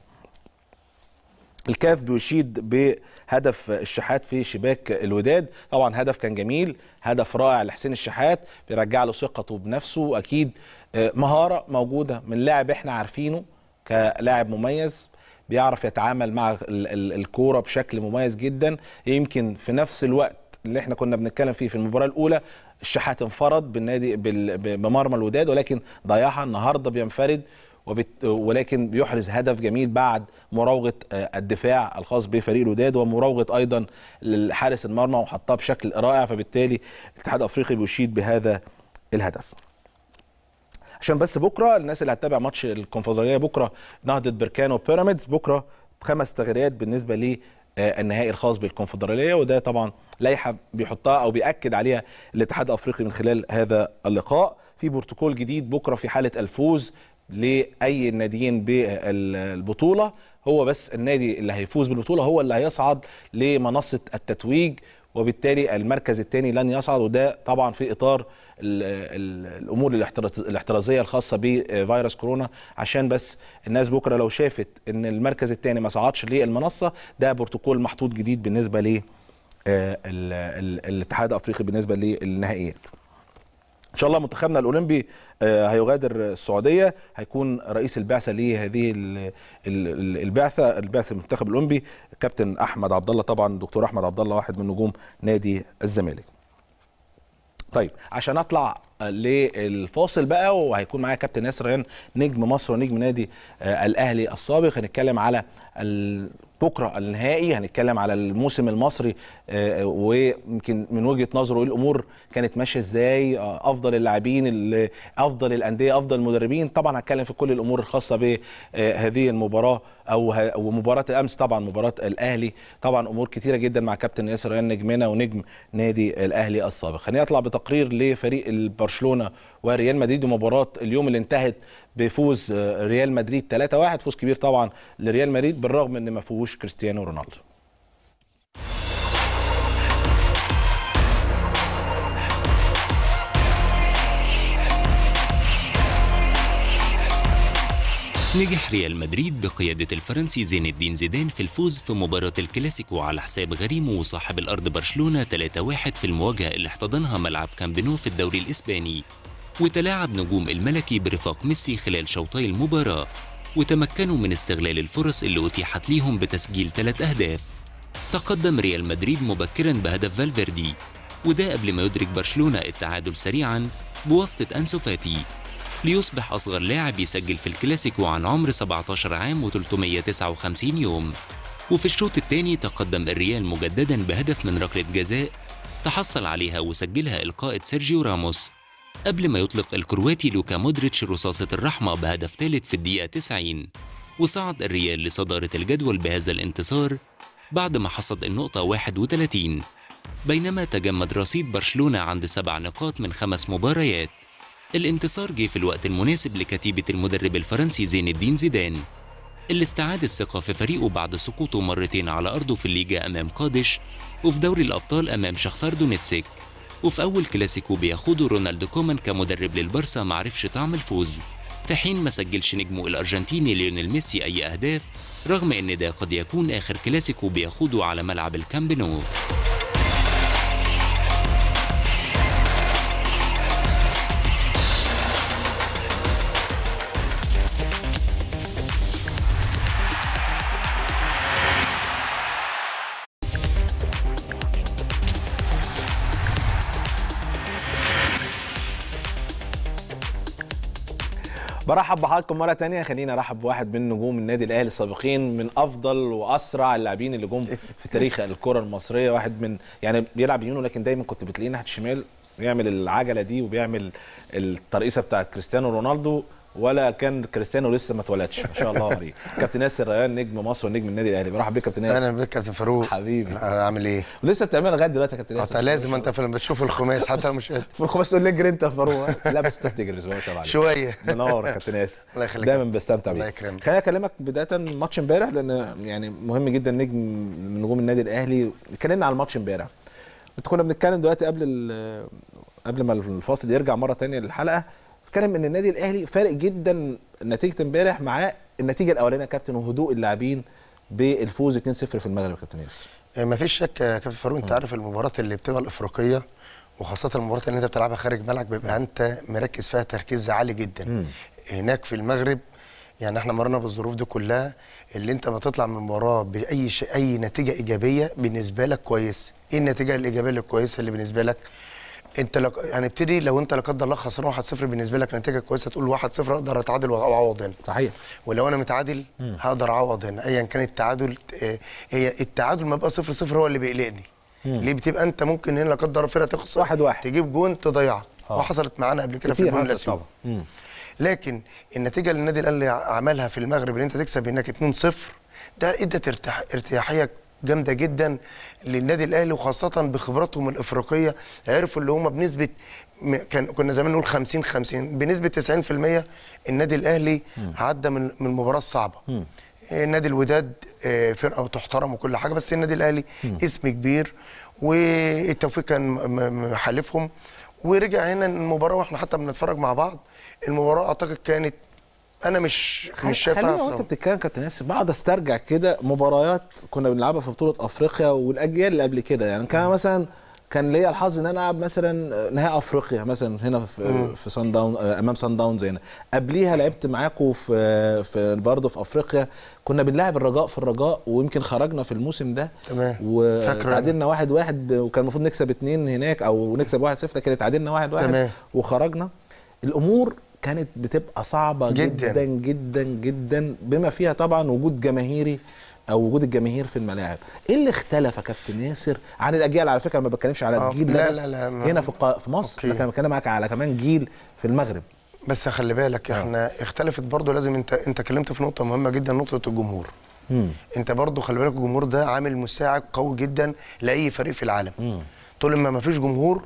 الكاف بيشيد بهدف الشحات في شباك الوداد، طبعا هدف كان جميل، هدف رائع لحسين الشحات، بيرجع له ثقته بنفسه، واكيد مهاره موجوده من لاعب احنا عارفينه كلاعب مميز، بيعرف يتعامل مع الكوره بشكل مميز جدا. يمكن في نفس الوقت اللي احنا كنا بنتكلم فيه في المباراه الاولى الشحات انفرد بالنادي بمرمى الوداد ولكن ضيعها، النهارده بينفرد وبت... ولكن بيحرز هدف جميل بعد مراوغه الدفاع الخاص بفريق الوداد ومراوغه ايضا لحارس المرمى وحطها بشكل رائع، فبالتالي الاتحاد الافريقي بيشيد بهذا الهدف. عشان بس بكره الناس اللي هتتابع ماتش الكونفدراليه بكره نهضه بركان وبيراميدز، بكره خمس تغييرات بالنسبه لي النهائي الخاص بالكونفدراليه، وده طبعا لائحه بيحطها او بياكد عليها الاتحاد الافريقي من خلال هذا اللقاء. في بروتوكول جديد بكره في حاله الفوز لاي الناديين بالبطوله، هو بس النادي اللي هيفوز بالبطوله هو اللي هيصعد لمنصه التتويج، وبالتالي المركز الثاني لن يصعد، وده طبعا في اطار ال ال الامور الاحترازيه الخاصه بفيروس كورونا، عشان بس الناس بكره لو شافت ان المركز الثاني ما صعدش للمنصه، ده بروتوكول محطوط جديد بالنسبه ل الاتحاد الافريقي بالنسبه للنهائيات. ان شاء الله منتخبنا الاولمبي هيغادر السعوديه، هيكون رئيس البعثه لهذه البعثه البعثه المنتخب الاولمبي كابتن احمد عبد الله، طبعا دكتور احمد عبد الله واحد من نجوم نادي الزمالك. طيب عشان اطلع للفاصل بقى، وهيكون معايا كابتن ياسر ريان نجم مصر ونجم نادي الاهلي السابق، هنتكلم على بكره النهائي، هنتكلم على الموسم المصري ويمكن من وجهه نظره ايه الامور كانت ماشيه ازاي، افضل اللاعبين، افضل الانديه، افضل المدربين. طبعا هتكلم في كل الامور الخاصه بهذه المباراه او مباراه الامس، طبعا مباراه الاهلي، طبعا امور كثيره جدا مع كابتن ياسر ريان نجمنا ونجم نادي الاهلي السابق. خليني اطلع بتقرير لفريق برشلونه وريال مدريد ومباراه اليوم اللي انتهت بفوز ريال مدريد ثلاثة واحد، فوز كبير طبعا لريال مدريد بالرغم ان ما فيهوش كريستيانو رونالدو.
نجح ريال مدريد بقيادة الفرنسي زين الدين زيدان في الفوز في مباراة الكلاسيكو على حساب غريمه وصاحب الأرض برشلونة ثلاثة واحد في المواجهة اللي احتضنها ملعب كامب نو في الدوري الإسباني. وتلاعب نجوم الملكي برفاق ميسي خلال شوطي المباراة، وتمكنوا من استغلال الفرص اللي أتيحت ليهم بتسجيل ثلاث أهداف. تقدم ريال مدريد مبكرا بهدف فالفيردي، وده قبل ما يدرك برشلونة التعادل سريعا بواسطة أنسو فاتي، ليصبح أصغر لاعب يسجل في الكلاسيكو عن عمر سبعة عشر عام وثلاثمائة وتسعة وخمسين يوم. وفي الشوط الثاني تقدم الريال مجددا بهدف من ركلة جزاء تحصل عليها وسجلها القائد سيرجيو راموس، قبل ما يطلق الكرواتي لوكا مودريتش رصاصة الرحمة بهدف ثالث في الدقيقة تسعين، وصعد الريال لصدارة الجدول بهذا الانتصار بعد ما حصد النقطة واحد وثلاثين، بينما تجمد رصيد برشلونة عند سبع نقاط من خمس مباريات. الانتصار جه في الوقت المناسب لكتيبة المدرب الفرنسي زين الدين زيدان، اللي استعاد الثقة في فريقه بعد سقوطه مرتين على أرضه في الليجا أمام قادش، وفي دوري الأبطال أمام شختار دونيتسك، وفي أول كلاسيكو بيخوضه رونالدو كومان كمدرب للبارسا معرفش طعم الفوز، في حين ما سجلش نجمه الأرجنتيني ليونيل ميسي أي أهداف، رغم إن ده قد يكون آخر كلاسيكو بيخوضه على ملعب الكامب نو.
برحب بحضراتكم مره ثانيه. خلينا ارحب بواحد من نجوم النادي الاهلي السابقين، من افضل واسرع اللاعبين اللي جم في تاريخ الكره المصريه، واحد من يعني بيلعب يمين ولكن دايما كنت بتلاقيه ناحيه الشمال بيعمل العجله دي وبيعمل الترقيصه بتاعت كريستيانو رونالدو، ولا كان كريستيانو لسه ما اتولدش ما شاء الله عليه. كابتن ياسر ريان نجم مصر ونجم النادي الاهلي، برحب بيك كابتن ياسر.
اهلا بك كابتن فاروق
حبيبي.
عامل ايه؟
ولسه بتعملها لغايه دلوقتي يا كابتن ياسر؟
لازم انت لما بتشوف الخماس حتى لو مش قادر
في الخماس تقول لي اجري انت يا فاروق. لا بس انت بتجري ما شاء الله عليك
شويه.
منور يا كابتن ياسر.
الله يخليك،
دايما بستمتع بيك.
الله يكرمك.
خليني اكلمك بدايه ماتش امبارح لان يعني مهم جدا، نجم من نجوم النادي الاهلي. اتكلمنا على الماتش امبارح، كنا بنتكلم دلوقتي قبل قبل ما الفاصل يرجع مره ثانيه للحلقه، اتكلم ان النادي الاهلي فارق جدا نتيجه امبارح مع النتيجه الاولانيه يا كابتن، وهدوء اللاعبين بالفوز اتنين صفر في المغرب يا كابتن ياسر.
ما فيش شك يا كابتن فاروق، انت عارف المباريات اللي بتبقى الافريقيه وخاصه المباريات اللي انت بتلعبها خارج ملعب بيبقى انت مركز فيها تركيز عالي جدا. م. هناك في المغرب يعني احنا مرينا بالظروف دي كلها، اللي انت ما تطلع من المباراه باي شيء، اي نتيجه ايجابيه بالنسبه لك كويس. ايه النتيجه الايجابيه الكويسه اللي بالنسبه لك؟ انت لك هنبتدي لو انت لا قدر الله خسران واحد صفر بالنسبه لك نتيجه كويسه، تقول واحد صفر اقدر اتعادل واعوض هنا.
صحيح.
ولو انا متعادل مم. هقدر اعوض هنا، ايا كان التعادل. اه هي التعادل ما بقى صفر صفر هو اللي بيقلقني. مم. ليه؟ بتبقى انت ممكن هنا لا قدر الله فرقه تخسر
واحد واحد
تجيب جون تضيعها، وحصلت معانا قبل كده في الجون الاسيوي. لكن النتيجه اللي النادي الاهلي عملها في المغرب اللي انت تكسب هناك اتنين صفر، ده ادت ارتياح ارتياحيه جامده جدا للنادي الاهلي، وخاصه بخبراتهم الافريقيه. عرفوا اللي هم بنسبه كان كنا زمان نقول خمسين خمسين، بنسبه تسعين في المية النادي الاهلي م. عدى من من المباراه الصعبه. م. نادي الوداد فرقه تحترم وكل حاجه، بس النادي الاهلي م. اسم كبير والتوفيق كان محالفهم، ورجع هنا المباراه واحنا حتى بنتفرج مع بعض. المباراه اعتقد كانت انا مش مش شايفها.
خلينا وانت بتتكلم كابتن ياسر بقعد استرجع كده مباريات كنا بنلعبها في بطوله افريقيا والاجيال اللي قبل كده. يعني كان مثلا كان ليا الحظ ان انا العب مثلا نهائي افريقيا مثلا هنا في مم. في صن داون امام صن داونز هنا. قبليها لعبت معاكم في في برضه في افريقيا، كنا بنلعب الرجاء في الرجاء ويمكن خرجنا في الموسم ده.
تمام.
وتعادلنا واحد واحد وكان المفروض نكسب اتنين هناك او نكسب واحد صفر، لكن اتعادلنا واحد واحد. تمام. وخرجنا. الامور كانت بتبقى صعبه جدا جدا جدا, جداً بما فيها طبعا وجود جماهيري او وجود الجماهير في الملاعب. ايه اللي اختلف يا كابتن ياسر عن الاجيال؟ على فكره ما بتكلمش على الجيل ده بس لا لا لا هنا في في مصر، أوكي. لكن بتكلم معاك على كمان جيل في المغرب.
بس خلي بالك احنا أوه. اختلفت برضه. لازم انت انت اتكلمت في نقطه مهمه جدا، نقطه الجمهور. مم. انت برضه خلي بالك الجمهور ده عامل مساعد قوي جدا لاي فريق في العالم. مم. طول ما ما فيش جمهور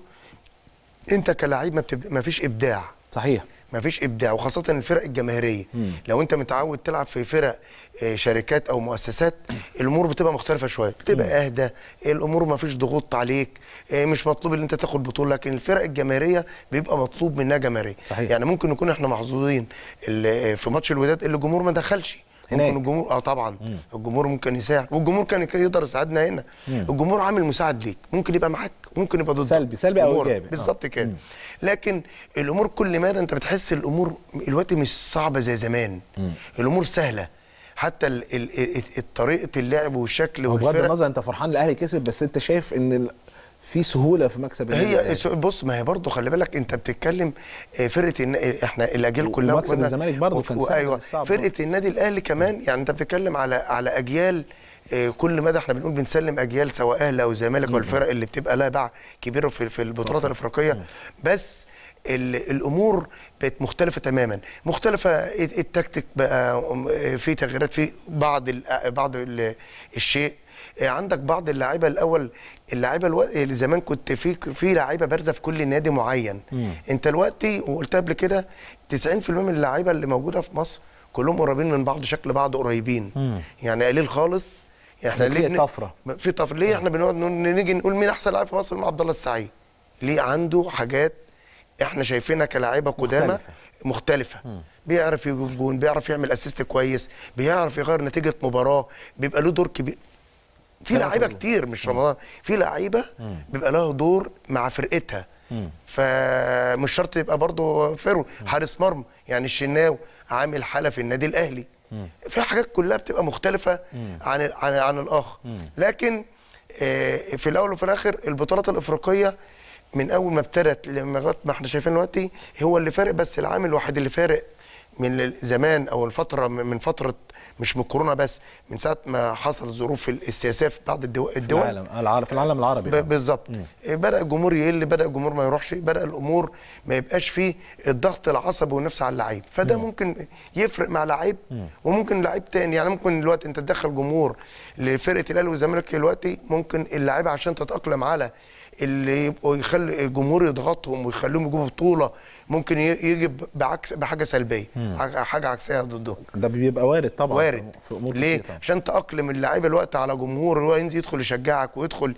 انت كلاعب ما, بتب... ما فيش ابداع.
صحيح.
ما فيش ابداع، وخاصه الفرق الجماهيريه. مم. لو انت متعود تلعب في فرق شركات او مؤسسات الامور بتبقى مختلفه شويه، بتبقى اهدى، الامور ما فيش ضغوط عليك، مش مطلوب ان انت تاخد بطوله. لكن الفرق الجماهيريه بيبقى مطلوب منها جماهيريه. يعني ممكن نكون احنا محظوظين في ماتش الوداد اللي الجمهور ما دخلش ممكن الجمهور اه طبعا مم. الجمهور ممكن يساعد، والجمهور كان يقدر يساعدنا هنا. مم. الجمهور عامل مساعد ليك، ممكن يبقى معاك ممكن يبقى ضدك،
سلبي سلبي او ايجابي
بالظبط آه. كده. لكن الامور كل مدى انت بتحس الامور دلوقتي مش صعبه زي زمان. مم. الامور سهله، حتى ال ال ال طريقه اللعب والشكل
والفرق. بغض النظر انت فرحان الاهلي كسب، بس انت شايف ان في سهوله في مكسب
هي بص ما هي برضه خلي بالك انت بتتكلم فرقه إن احنا الاجيال كلها
ومكسب الزمالك برضه كان سهل.
ايوه فرقه النادي الاهلي كمان. يعني انت بتتكلم على على اجيال كل مدى احنا بنقول بنسلم اجيال سواء اهلي او زمالك او الفرق اللي بتبقى لها باع كبيره في في البطولات الافريقيه. بس الامور بقت مختلفه تماما، مختلفه. التكتيك بقى في تغييرات في بعض بعض الشيء. عندك بعض اللاعيبه الاول اللاعيبه الو... اللي زمان كنت في في لاعيبه بارزه في كل نادي معين. مم. انت دلوقتي وقلت قبل كده تسعين في المية من اللاعيبه اللي موجوده في مصر كلهم قريبين من بعض، شكل بعض قريبين. مم. يعني قليل خالص.
احنا ليه طفره
في طفره ليه؟ احنا بنقعد نيجي نقول مين احسن لاعب في مصر؟ عبد الله السعيد. ليه؟ عنده حاجات احنا شايفينها كلاعيبه قدامى مختلفه, مختلفة. مم. بيعرف يجيب جون، بيعرف يعمل اسيست كويس، بيعرف يغير نتيجه مباراه، بيبقى له دور كبير. في لعيبه كتير مش رمضان، في لعيبه بيبقى لها دور مع فرقتها. مم. فمش شرط يبقى برضه فرو حارس مرمى. يعني الشناوي عامل حاله في النادي الاهلي. مم. في حاجات كلها بتبقى مختلفه مم. عن عن عن الاخر. مم. لكن في الاول وفي الاخر البطولات الافريقيه من اول ما ابتدت لغايه ما احنا شايفين دلوقتي هو اللي فارق. بس العامل الوحيد اللي فارق من زمان او الفتره من فتره مش من كورونا بس، من ساعه ما حصل ظروف السياسيه في بعض الدول
في العالم في العالم العربي
بالظبط. بدا الجمهور يقل، بدا الجمهور ما يروحش، بدا الامور ما يبقاش فيه الضغط العصبي والنفسي على اللعيب. فده مم. ممكن يفرق مع لعيب وممكن لعيب تاني. يعني ممكن دلوقتي انت تدخل جمهور لفرقه الاهلي والزمالك دلوقتي، ممكن اللعيبه عشان تتاقلم على اللي يبقوا يخلي الجمهور يضغطهم ويخليهم يجيبوا بطوله ممكن يجي بعكس بحاجه سلبيه، مم. حاجه عكسيه ضدهم.
ده بيبقى وارد طبعا.
وارد في امور ليه؟ طبعا. عشان تاقلم اللعيب الوقت على جمهور هو ينزل يدخل يشجعك ويدخل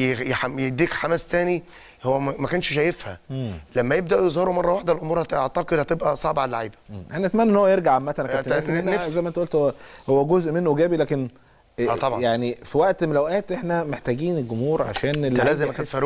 يديك حماس تاني هو ما كانش شايفها. مم. لما يبداوا يظهروا مره واحده الامور اعتقد هتبقى صعبه على اللعيبه.
انا اتمنى ان هو يرجع عامه يا كابتن ياسر، زي ما انت قلت هو جزء منه ايجابي، لكن آه طبعا. يعني في وقت من الاوقات احنا محتاجين الجمهور عشان
اللعيب لازم يا فاروق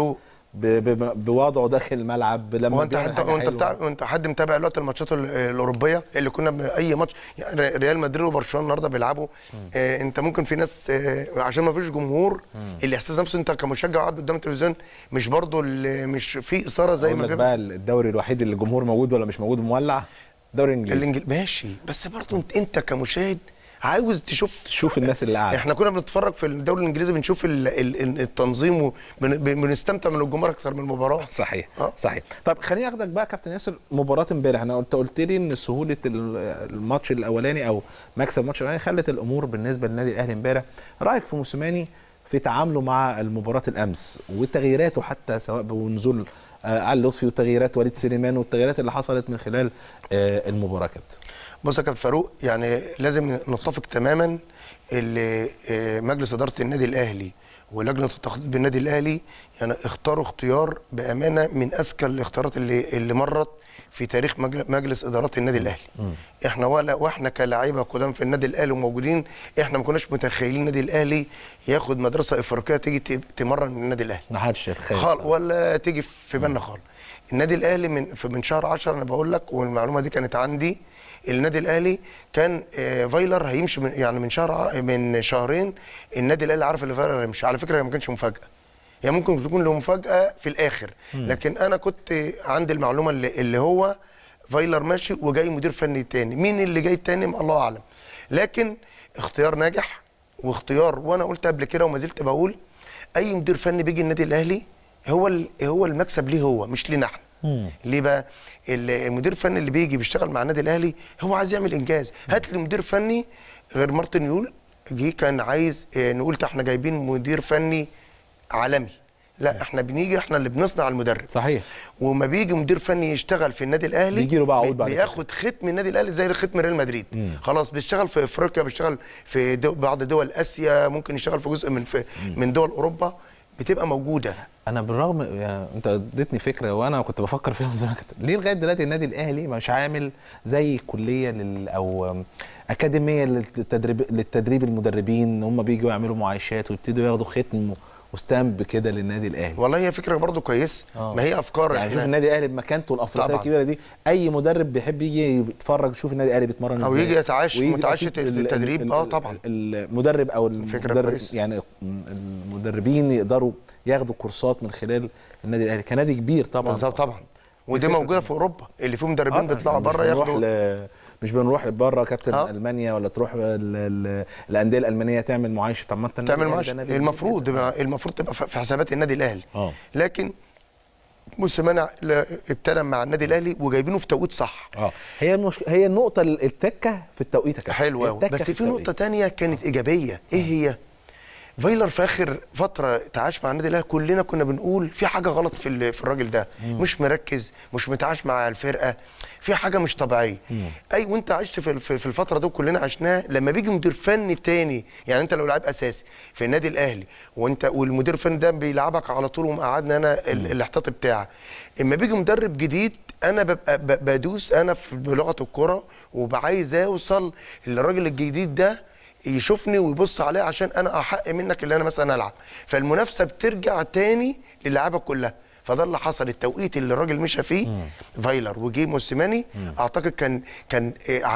بوضعه داخل الملعب لما
وانت حد وانت بتاع وانت حد متابع دلوقتي الماتشات الاوروبيه اللي كنا اي ماتش يعني ريال مدريد وبرشلونه النهارده بيلعبوا. آه انت ممكن في ناس آه عشان ما فيش جمهور مم. الاحساس نفسه انت كمشجع قاعد قدام التلفزيون مش برضه مش في اثاره زي ما
بقى الدوري الوحيد اللي الجمهور موجود ولا مش موجود مولع الدوري الانجليزي.
الانجليزي ماشي بس برضه انت, انت كمشاهد عاوز تشوف
تشوف الناس اللي قاعده.
احنا كنا بنتفرج في الدوري الانجليزي بنشوف ال ال التنظيم وبنستمتع من الجمهور اكثر من المباراه.
صحيح أه؟ صحيح. طب خليني اخدك بقى كابتن ياسر مباراه امبارح. انا انت قلت لي ان سهوله الماتش الاولاني او مكسب الماتش الاولاني خلت الامور بالنسبه للنادي الاهلي امبارح. رايك في موسيماني في تعامله مع المباراه الامس وتغييراته حتى سواء بنزول علي لطفي وتغييرات وليد سليمان والتغييرات اللي حصلت من خلال المباراه كابتن؟
بص يا كابتن فاروق، يعني لازم نتفق تماما اللي مجلس اداره النادي الاهلي ولجنه التخطيط بالنادي الاهلي يعني اختاروا اختيار بامانه من اذكى الاختيارات اللي اللي مرت في تاريخ مجلس ادارات النادي الاهلي. م. احنا ولا واحنا كلاعيبه قدام في النادي الاهلي وموجودين احنا ما كناش متخيلين النادي الاهلي ياخد مدرسه افريقيه تيجي تمرن من النادي الاهلي.
ما حدش يتخيل
ولا تيجي في بالنا خالص. النادي الاهلي من من شهر عشرة انا بقول لك والمعلومه دي كانت عندي. النادي الاهلي كان فايلر هيمشي من يعني من شهر من شهرين النادي الاهلي عارف ان فايلر هيمشي. على فكره هي ما كانش مفاجاه، هي يعني ممكن تكون له مفاجاه في الاخر. م. لكن انا كنت عندي المعلومه اللي, اللي هو فايلر ماشي وجاي مدير فني تاني. مين اللي جاي تاني الله اعلم، لكن اختيار ناجح واختيار. وانا قلت قبل كده وما زلت بقول اي مدير فني بيجي النادي الاهلي هو هو المكسب ليه هو مش لينا احنا. مم. ليه بقى؟ المدير الفني اللي بيجي بيشتغل مع النادي الاهلي هو عايز يعمل انجاز. هات لي مدير فني غير مارتن يول جه كان عايز نقول احنا جايبين مدير فني عالمي. لا احنا بنيجي احنا اللي بنصنع المدرب.
صحيح.
وما بيجي مدير فني يشتغل في النادي الاهلي
بيجي له بقى عقود بعد كده
بياخد ختم النادي الاهلي زي ختم ريال مدريد. مم. خلاص بيشتغل في افريقيا، بيشتغل في دو بعض دول اسيا، ممكن يشتغل في جزء من في من دول اوروبا بتبقى موجوده.
انا بالرغم يعني انت اديتني فكره وانا كنت بفكر فيها من زمان كده، ليه لغايه دلوقتي النادي الاهلي مش عامل زي كليه لل او اكاديميه للتدريب للتدريب المدربين، هم بييجوا يعملوا معايشات ويبتدوا ياخدوا ختم وستامب كده للنادي الاهلي؟
والله هي فكره برضو كويسه. آه. ما هي افكار
يعني شوف النادي الاهلي بمكانته الافريقيه الكبيره دي، اي مدرب بيحب يجي يتفرج يشوف النادي الاهلي بيتمرن ازاي
او يجي يتعايش متعايشه التدريب. اه طبعا
المدرب او المدرب يعني المدربين يقدروا ياخدوا كورسات من خلال النادي الاهلي كنادي كبير طبعا.
بالظبط طبعا. ودي موجوده في اوروبا اللي فيه مدربين آه بيطلعوا بره ياخدوا.
مش بنروح بره كابتن آه. المانيا ولا تروح الانديه الالمانيه تعمل معايشه. طب ما انت
تعمل معايشه المفروض المفروض تبقى في حسابات النادي الاهلي. اه لكن موسيماني ابتدى مع النادي الاهلي وجايبينه في توقيت صح.
اه هي المشك... هي النقطه التكه في التوقيت كده
حلوه. بس في, في نقطه ثانيه كانت ايجابيه. ايه هي؟ فايلر في اخر فتره تعاش مع النادي الاهلي كلنا كنا بنقول في حاجه غلط في في الراجل ده. مم. مش مركز، مش متعاش مع الفرقه، في حاجه مش طبيعيه. اي وانت عشت في في الفتره دي كلنا عشناها. لما بيجي مدير فني تاني، يعني انت لو لعيب اساسي في النادي الاهلي وانت والمدير الفني ده بيلعبك على طول ومقعدنا انا الاحتياطي بتاعك، اما بيجي مدرب جديد انا ببقى بدوس انا بلغه الكره وبعايز اوصل للراجل الجديد ده يشوفني ويبص عليه عشان انا احق منك اللي انا مثلا العب. فالمنافسه بترجع تاني للعيبه كلها. فده اللي حصل. التوقيت اللي الراجل مشى فيه مم. فايلر وجي موسيماني اعتقد كان كان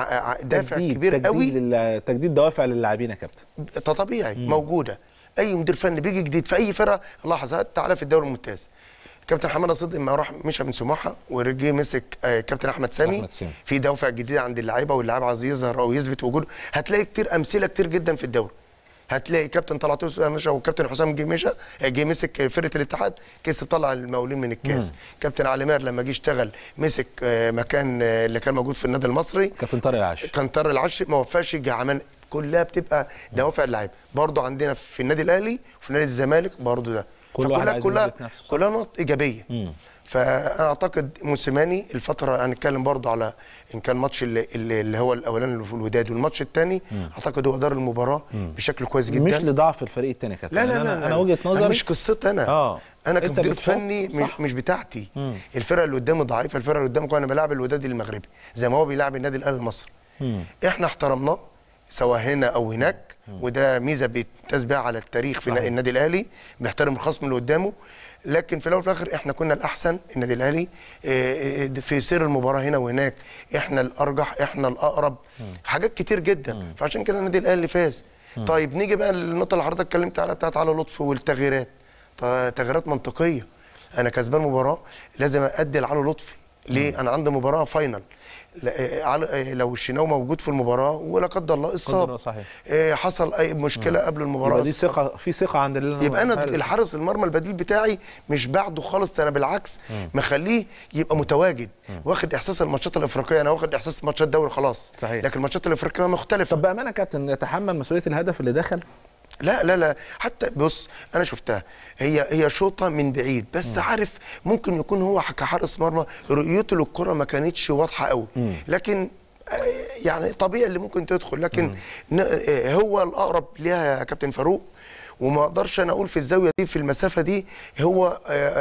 دافع
تجديد
كبير
تجديد
قوي.
لل... تجديد دوافع للاعبين يا كابتن.
ده طبيعي مم. موجوده. اي مدير فني بيجي جديد في اي فرقه لاحظ تعالى في الدوري الممتاز. كابتن حماده صدقي لما راح مشى من سموحه ورجع مسك كابتن احمد سامي, أحمد سامي. في دوافع جديده عند اللعيبه واللاعب عايز يظهر او يثبت وجوده. هتلاقي كتير امثله كتير جدا في الدوري. هتلاقي كابتن طلعت مشى وكابتن حسام جه مشى جه مسك فرقه الاتحاد كسب طلع المقاولين من الكاس. مم. كابتن علي ماهر لما جه اشتغل مسك مكان اللي كان موجود في النادي المصري
كابتن طارق العشري
كان طارق العشري ما وفاش عمل. كلها بتبقى دوافع اللعيبه. برضه عندنا في النادي الاهلي وفي نادي الزمالك برضه ده
كل واحد عايز
كلها كلها نقط ايجابيه. مم. فانا اعتقد موسيماني الفتره هنتكلم برضه على ان كان ماتش اللي, اللي هو الاولاني اللي في الوداد والماتش الثاني اعتقد هو ادار المباراه مم. بشكل كويس جدا.
مش لضعف الفريق الثاني كابتن.
لا لا لا
انا,
لا
أنا وجهه نظري
مش قصتي انا اه انا كمدير فني مش, مش بتاعتي. مم. الفرقه اللي قدامي ضعيفه. الفرقه اللي قدامي انا بلاعب الوداد المغربي زي ما هو بيلاعب النادي الاهلي المصري. مم. احنا احترمناه سواء هنا او هناك، وده ميزه بيمتاز بيها على التاريخ في
صحيح.
النادي الاهلي، بيحترم الخصم اللي قدامه. لكن في الاول وفي الاخر احنا كنا الاحسن، النادي الاهلي في سير المباراه هنا وهناك احنا الارجح، احنا الاقرب، حاجات كتير جدا، فعشان كده النادي الاهلي فاز. طيب نيجي بقى للنقطه اللي حضرتك اتكلمت عليها بتاعت علي لطفي والتغييرات. تغييرات منطقيه، انا كسبان مباراه لازم ادي لعلي لطفي. ليه؟ انا عندي مباراه فاينل، لو الشناوي موجود في المباراه ولا قدر الله اصاب،
صحيح.
حصل اي مشكله قبل المباراه،
يبقى دي ثقه، في ثقه عند اللي
يبقى انا الحارس المرمى البديل بتاعي مش بعده خالص، انا بالعكس مخليه يبقى متواجد، واخد احساس الماتشات الافريقيه، انا واخد احساس ماتشات الدوري خلاص.
صحيح.
لكن الماتشات الافريقيه مختلفه.
طب بامانه كابتن، يتحمل مسؤوليه الهدف اللي دخل؟
لا لا لا، حتى بص انا شفتها، هي هي شوطه من بعيد بس، م. عارف ممكن يكون هو كحارس مرمى رؤيته للكره ما كانتش واضحه قوي، لكن يعني طبيعي اللي ممكن تدخل، لكن م. هو الاقرب ليها يا كابتن فاروق، وما اقدرش انا اقول في الزاويه دي في المسافه دي هو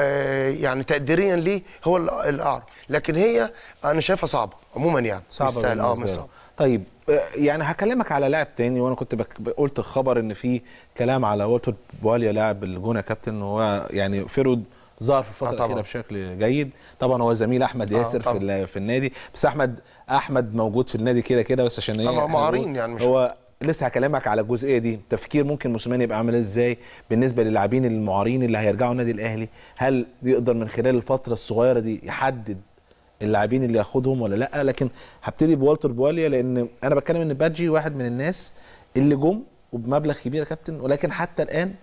يعني تقديريا ليه هو الاقرب، لكن هي انا شايفها صعبه عموما، يعني
صعبه اه مش صعبه. طيب يعني هكلمك على لاعب تاني، وانا كنت قلت الخبر ان في كلام على والتر بواليا لاعب الجونه كابتن، هو يعني فيرود ظهر في الفتره الاخيره بشكل جيد، طبعا هو زميل احمد ياسر آه في في النادي، بس احمد احمد موجود في النادي كده كده، بس عشان ايه
معارين يعني مش
هو لسه هكلمك على الجزئيه دي، تفكير ممكن موسيماني يبقى عامل ازاي بالنسبه للاعبين المعارين اللي هيرجعوا النادي الاهلي، هل يقدر من خلال الفتره الصغيره دي يحدد اللاعبين اللي ياخدهم ولا لا؟ لكن هبتدي بوالتر بواليا، لان انا بتكلم ان بادجي واحد من الناس اللي جم وبمبلغ كبير يا كابتن، ولكن حتى الان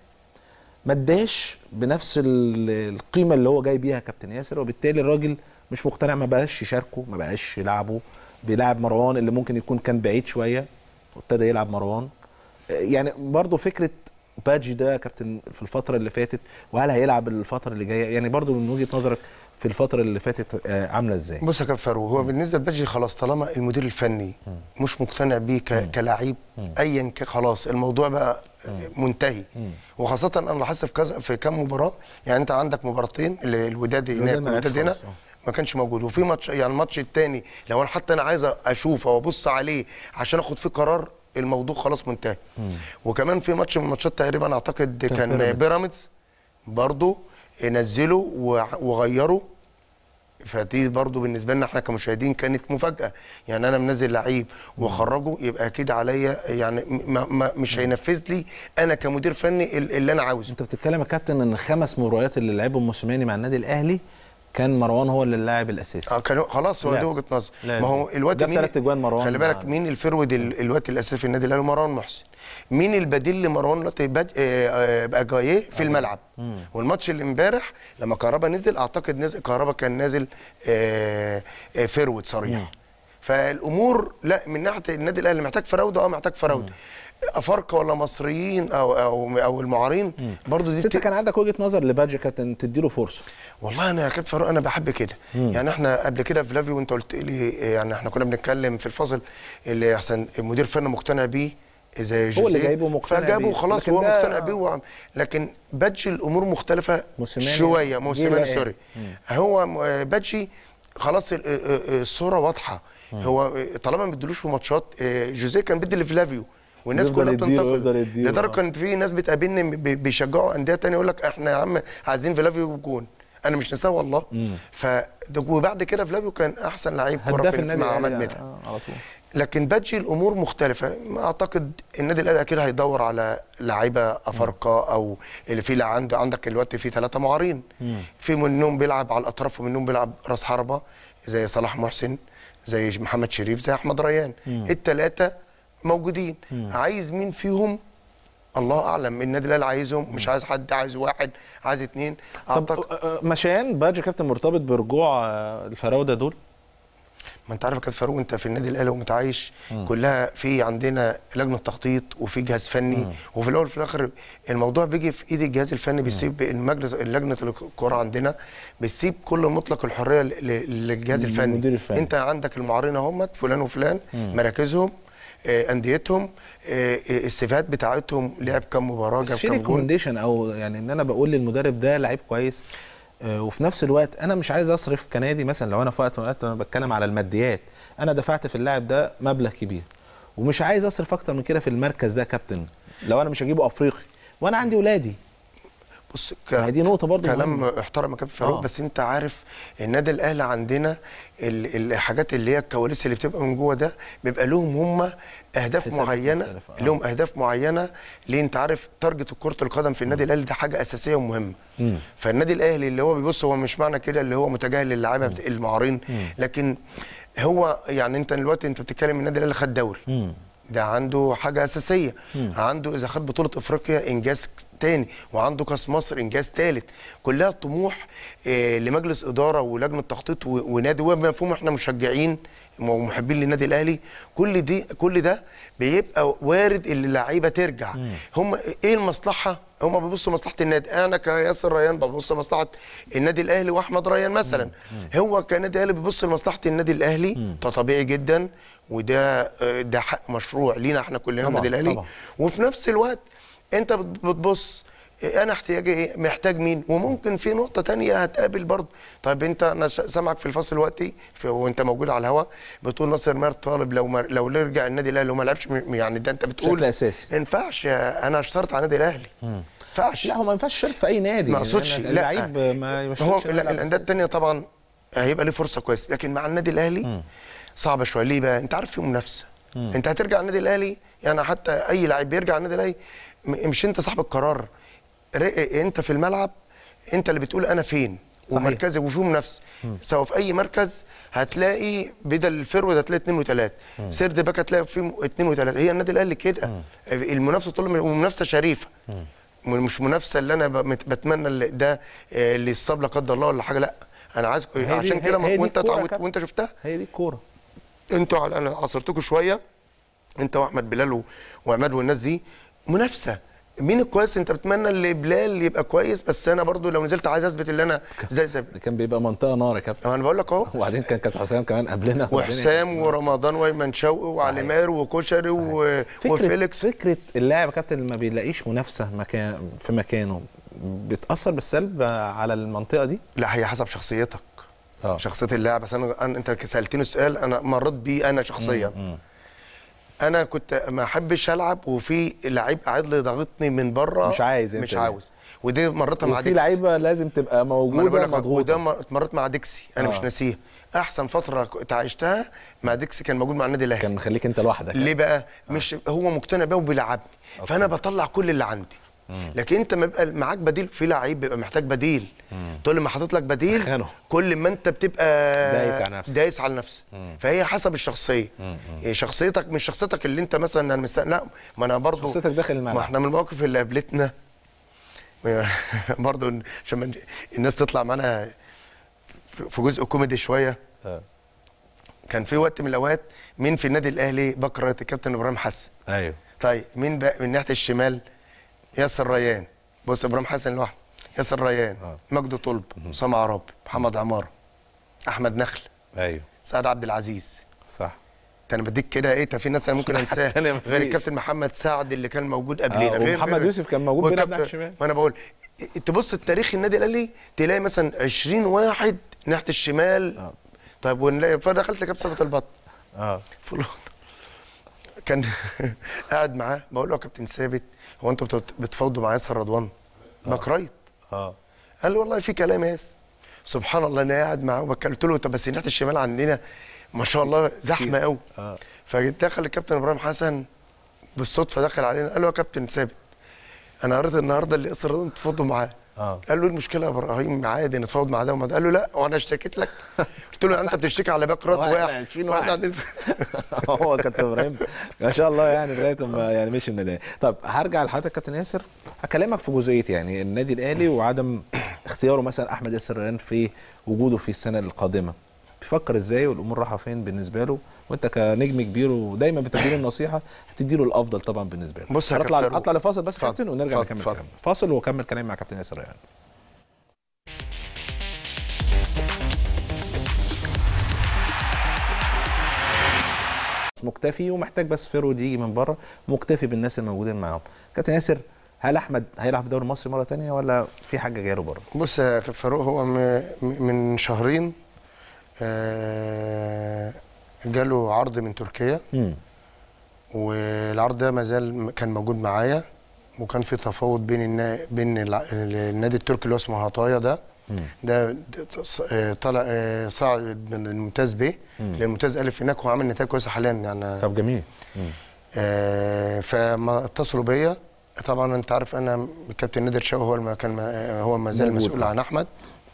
ما اداش بنفس القيمه اللي هو جاي بيها كابتن ياسر، وبالتالي الراجل مش مقتنع، ما بقاش يشاركه، ما بقاش يلعبه، بيلعب مروان اللي ممكن يكون كان بعيد شويه وابتدى يلعب مروان. يعني برضه فكره بادجي ده يا كابتن في الفتره اللي فاتت، وهل هيلعب الفتره اللي جايه؟ يعني برضه من وجهه نظرك في الفتره اللي فاتت عامله ازاي؟
بص يا كابتن فاروق، هو بالنسبه لبادجي خلاص طالما المدير الفني م. مش مقتنع بيه كلاعب ايا كان، خلاص الموضوع بقى م. منتهي. م. وخاصه انا لاحظت في كذا في كام مباراه، يعني انت عندك مباراتين، الوداد هناك والوداد هنا ما كانش موجود، وفي ماتش يعني الماتش الثاني لو انا حتى انا عايز اشوف او ابص عليه عشان اخد فيه قرار، الموضوع خلاص منتهي. م. وكمان في ماتش من الماتشات تقريبا اعتقد كان بيراميدز برضه نزلوا وغيروا، فدي برضو بالنسبه لنا احنا كمشاهدين كانت مفاجاه، يعني انا منزل لعيب واخرجه يبقى اكيد عليا يعني ما ما مش هينفذ لي انا كمدير فني اللي انا عاوزه.
انت بتتكلم يا كابتن ان الخمس مباريات اللي لعبهم موسيماني مع النادي الاهلي كان مروان هو اللي اللاعب الاساسي.
اه كان خلاص، هو دي وجهه نظر. ما هو الوقت
مين ثلاث اجوان مروان،
خلي بالك مين الفرود الوقت الاساسي في النادي الاهلي؟ مروان محسن. مين البديل لمروان دلوقتي؟ بقى جايه في الملعب. مم. والماتش اللي امبارح لما كهربا نزل اعتقد نزل كهربا كان نازل آآ آآ فرود صريح. مم. فالامور لا من ناحيه النادي الاهلي محتاج فراوده، اه محتاج فراوده. افارقه ولا مصريين او او او المعارين برضو دي.
بس انت كان عندك وجهه نظر لبادجي كابتن تديله فرصه؟
والله انا يا كابتن فاروق انا بحب كده، يعني احنا قبل كده فلافيو وانت قلت لي، يعني احنا كنا بنتكلم في الفصل اللي احسن مدير فني مقتنع بيه زي جوزيه،
هو اللي جايبه مقتنع بيه،
فجابه خلاص هو مقتنع بيه و... لكن بادجي الامور مختلفه شويه. موسيماني سوري، هو بادجي خلاص الصوره واضحه. هو طالما ما بيدلوش في ماتشات، جوزيه كان بيدي لفلافيو والناس كلها بتنتقد، لدرجه كان في ناس بتقابلني بيشجعوا انديه ثانيه يقول لك احنا يا عم عايزين فلافيو جون، انا مش نساه والله. ف وبعد كده فلافيو كان احسن لعيب كوره مع عماد متعب على طول. لكن بادجي الامور مختلفه، اعتقد النادي الاهلي اكيد هيدور على لعيبه افارقه او اللي في عنده، عندك الوقت في ثلاثه معارين، في منهم بيلعب على الاطراف ومنهم بيلعب راس حربه زي صلاح محسن، زي محمد شريف، زي احمد ريان، الثلاثه موجودين. مم. عايز مين فيهم الله اعلم، النادي الاهلي عايزهم، مش عايز حد، عايز واحد، عايز اثنين.
طب مشيان بادجي كابتن مرتبط برجوع الفراوده دول؟
ما انت عارف يا كابتن فاروق، انت في النادي الاهلي ومتعايش كلها في عندنا لجنه تخطيط وفي جهاز فني، مم. وفي الاول وفي الاخر الموضوع بيجي في ايد الجهاز الفني، بيسيب المجلس لجنه الكوره عندنا بيسيب كل مطلق الحريه للجهاز الفني. الفني انت عندك المعارين اهم فلان وفلان، مم. مراكزهم، انديتهم، السيفات بتاعتهم، لعب كام مباراه، جاب كام جول،
ريكومنديشن او يعني ان انا بقول للمدرب ده لعيب كويس، وفي نفس الوقت انا مش عايز اصرف كنادي مثلا، لو انا في وقت وقت انا بتكلم على الماديات، انا دفعت في اللاعب ده مبلغ كبير ومش عايز اصرف اكتر من كده في المركز ده يا كابتن لو انا مش هجيبه افريقي وانا عندي ولادي.
بص
دي نقطه برضو
كلام احترم يا كابتن فاروق. آه. بس انت عارف النادي الاهلي عندنا الحاجات اللي هي الكواليس اللي بتبقى من جوه ده بيبقى لهم هم اهداف معينه. آه. لهم اهداف معينه. ليه؟ انت عارف تارجت كره القدم في النادي الاهلي ده حاجه اساسيه ومهمه. م. فالنادي الاهلي اللي هو بيبص هو مش معنى كده اللي هو متجاهل للاعيبه المعارين، لكن هو يعني انت دلوقتي انت بتتكلم النادي الاهلي خد دوري، ده عنده حاجه اساسيه. م. عنده اذا خد بطوله افريقيا انجاز تاني، وعنده كاس مصر انجاز ثالث. كلها طموح آه لمجلس اداره ولجنه تخطيط ونادي، ومفهوم احنا مشجعين ومحبين للنادي الاهلي. كل دي كل ده بيبقى وارد ان اللعيبه ترجع. مم. هم ايه المصلحه؟ هم بيبصوا مصلحه النادي. انا كياسر ريان ببص مصلحه النادي الاهلي واحمد ريان مثلا. مم. هو كنادي اهلي بيبص لمصلحه النادي الاهلي. ده طبيعي جدا، وده ده حق مشروع لينا احنا كلنا النادي الاهلي. وفي نفس الوقت انت بتبص انا احتياجي ايه، محتاج مين، وممكن في نقطه ثانيه هتقابل برضه. طيب انت انا سامعك في الفصل دلوقتي وانت موجود على الهواء بتقول ناصر ماهر طالب لو مر... لو رجع النادي الاهلي وما لعبش، يعني ده انت بتقول
بشكل اساسي
ما ينفعش. انا اشترط على النادي الاهلي ما ينفعش.
لا هو ما ينفعش يشترك في اي نادي،
ما اقصدش.
يعني اللعيب ما
يشتركش. هو الانديه الثانيه طبعا هيبقى ليه فرصه كويسه، لكن مع النادي الاهلي صعبه شويه. ليه بقى؟ انت عارف في منافسه. مم. انت هترجع النادي الاهلي، يعني حتى اي لاعب بيرجع النادي الاهلي مش انت صاحب القرار، انت في الملعب انت اللي بتقول انا فين ومركزي، وفي منافسه. سواء في اي مركز هتلاقي بدل الفرود هتلاقي اثنين وثلاثه، سيرد باك هتلاقي فيه اثنين وثلاثه. هي النادي الاهلي كده، المنافسه طول ومنافسه شريفه. مم. مش منافسه اللي انا بتمنى اللي ده اللي يصاب لا قدر الله ولا حاجه، لا انا عايز عشان كده وانت اتعودت وانت شفتها.
هي دي الكوره.
انتوا انا عصرتكم شويه انت واحمد بلال وعماد والناس دي منافسه. مين الكويس؟ انت بتتمنى اللي بلال يبقى كويس، بس انا برضو لو نزلت عايز اثبت ان انا زي زي
كان بيبقى منطقه نار يا كابتن.
انا بقول لك اهو.
وبعدين كان كابتن حسام كمان قبلنا،
وحسام ورمضان وايمن شوقي وعلي ماهر وكشري وفيليكس.
فكره اللاعب يا كابتن اللي ما بيلاقيش منافسه مكان في مكانه بتاثر بالسلب على المنطقه دي؟
لا هي حسب شخصيتك. اه شخصيه اللاعب. بس انا انت سالتني السؤال انا مريت بيه انا شخصيا. مم. انا كنت ما احبش العب وفي لعيب قاعد لي ضاغطني من بره،
مش عايز
مش عاوز. ودي مرتها مع ديكسي.
وفي لعيبه لازم تبقى موجوده مضغوطه.
وده اتمرت مع ديكسي انا آه. مش ناسيها. احسن فتره كنت عشتها مع ديكسي كان موجود مع النادي الاهلي.
كان مخليك انت لوحدك.
ليه بقى؟ آه. مش هو مقتنع بيا وبيلعبني، فانا بطلع كل اللي عندي. مم. لكن انت ما بيبقى معاك بديل، في لعيب بيبقى محتاج بديل. طول ما حاطط لك بديل سخنه. كل ما انت بتبقى
دايس على نفسك
دايس على نفسك. فهي حسب الشخصيه. مم. شخصيتك مش شخصيتك اللي انت مثلا مست... لا ما انا برضو
شخصيتك داخل الملعب.
ما احنا من المواقف اللي قابلتنا برضو عشان الناس تطلع معانا في جزء كوميدي شويه. أه. كان في وقت من الاوقات مين في النادي الاهلي بكره الكابتن ابراهيم حسن.
ايوه.
طيب مين بقى من ناحيه الشمال؟ ياسر ريان. بص ابراهيم حسن لوحده، ياسر ريان، آه. مجدي طلب، اسامه عرابي، محمد عماره، احمد نخل،
ايوه،
سعد عبد العزيز.
صح.
انا بديك كده ايه، في ناس انا ممكن انساها غير الكابتن محمد سعد اللي كان موجود قبلينا.
آه. غير محمد يوسف كان موجود بيلعب ناحيه الشمال.
وانا بقول تبص التاريخ النادي الاهلي تلاقي مثلا عشرين واحد ناحيه الشمال. آه. طيب ونلاقي فدخلت كابتن ثابت البطن. اه في الوضع كان قاعد معاه بقول له يا كابتن ثابت هو انتوا بتفاوضوا مع ياسر رضوان باك رايت؟ اه قال له والله في كلام ياس. سبحان الله انا قاعد معاه وبتكلم، قلت له طب بس ناحيه الشمال عندنا ما شاء الله زحمه قوي. اه فدخل الكابتن ابراهيم حسن بالصدفه دخل علينا قال له يا كابتن ثابت انا قريت النهارده اللي ياسر رضوان تفاوضوا معاه. اه قال له ايه المشكله يا ابراهيم؟ عادي نتفاوض مع ده ومع ده. قال له لا وانا اشتكيت لك؟ قلت له انت بتشتكي على باك رايت واحد واحد.
هو كابتن ابراهيم ما شاء الله يعني لغايه ما يعني مشي من النادي. طب هرجع لحضرتك كابتن ياسر، هكلمك في جزئيه يعني النادي الاهلي وعدم اختياره مثلا احمد ياسر ريان في وجوده في السنه القادمه. بيفكر ازاي والامور رايحه فين بالنسبه له؟ وانت كنجم كبير ودايما بتديله النصيحه هتديله الافضل طبعا بالنسبه له.
بص
هطلع اطلع لفاصل بس كابتن ونرجع نكمل كلامنا. فاصل واكمل كلامي مع كابتن ياسر ريان. مكتفي ومحتاج بس فيرود يجي من بره، مكتفي بالناس الموجودين معاهم. كابتن ياسر هل احمد هيلعب في الدوري المصري مره ثانيه ولا في حاجه جايه له بره؟
بص يا كابتن فاروق هو من شهرين آه جاله عرض من تركيا. امم والعرض ده ما زال كان موجود معايا، وكان في تفاوض بين النا... بين الع- النادي التركي اللي هو اسمه هطايا ده ده ده طلع آه، صعد من الممتاز ب للممتاز الف هناك، وعامل نتائج كويسه حاليا يعني.
طب جميل.
آه فما اتصلوا بيا. طبعا انت عارف انا الكابتن نادر شوقي هو الم... كان هو ما زال
موجود.
مسؤول عن احمد.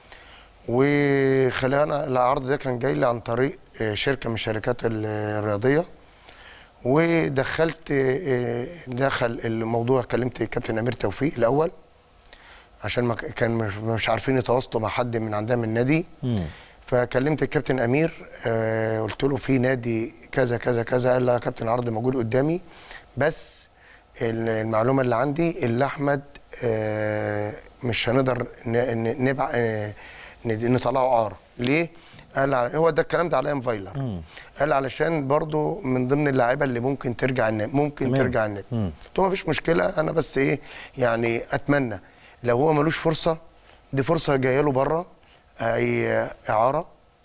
وخلينا العرض ده كان جاي لي عن طريق آه، شركه من الشركات ال- الرياضيه، ودخلت آه، دخل الموضوع. كلمت الكابتن امير توفيق الاول عشان ما ك- كان مش- مش عارفين يتواصلوا مع حد من عندها من النادي. فكلمت الكابتن امير، آه قلت له في نادي كذا كذا كذا. قال لي يا كابتن العرض موجود قدامي، بس ال- المعلومه اللي عندي اللي احمد آه مش هنقدر ن- ن- نبع آه ن- نطلعه عار. ليه؟ قال على- هو ده الكلام ده على ايام فايلر. قال علشان برضو من ضمن اللاعيبه اللي ممكن ترجع النادي، ممكن
تمام.
ترجع النادي. قلت له ما فيش مشكله، انا بس ايه يعني اتمنى لو هو ملوش فرصه، دي فرصه جايه له بره اي اعاره،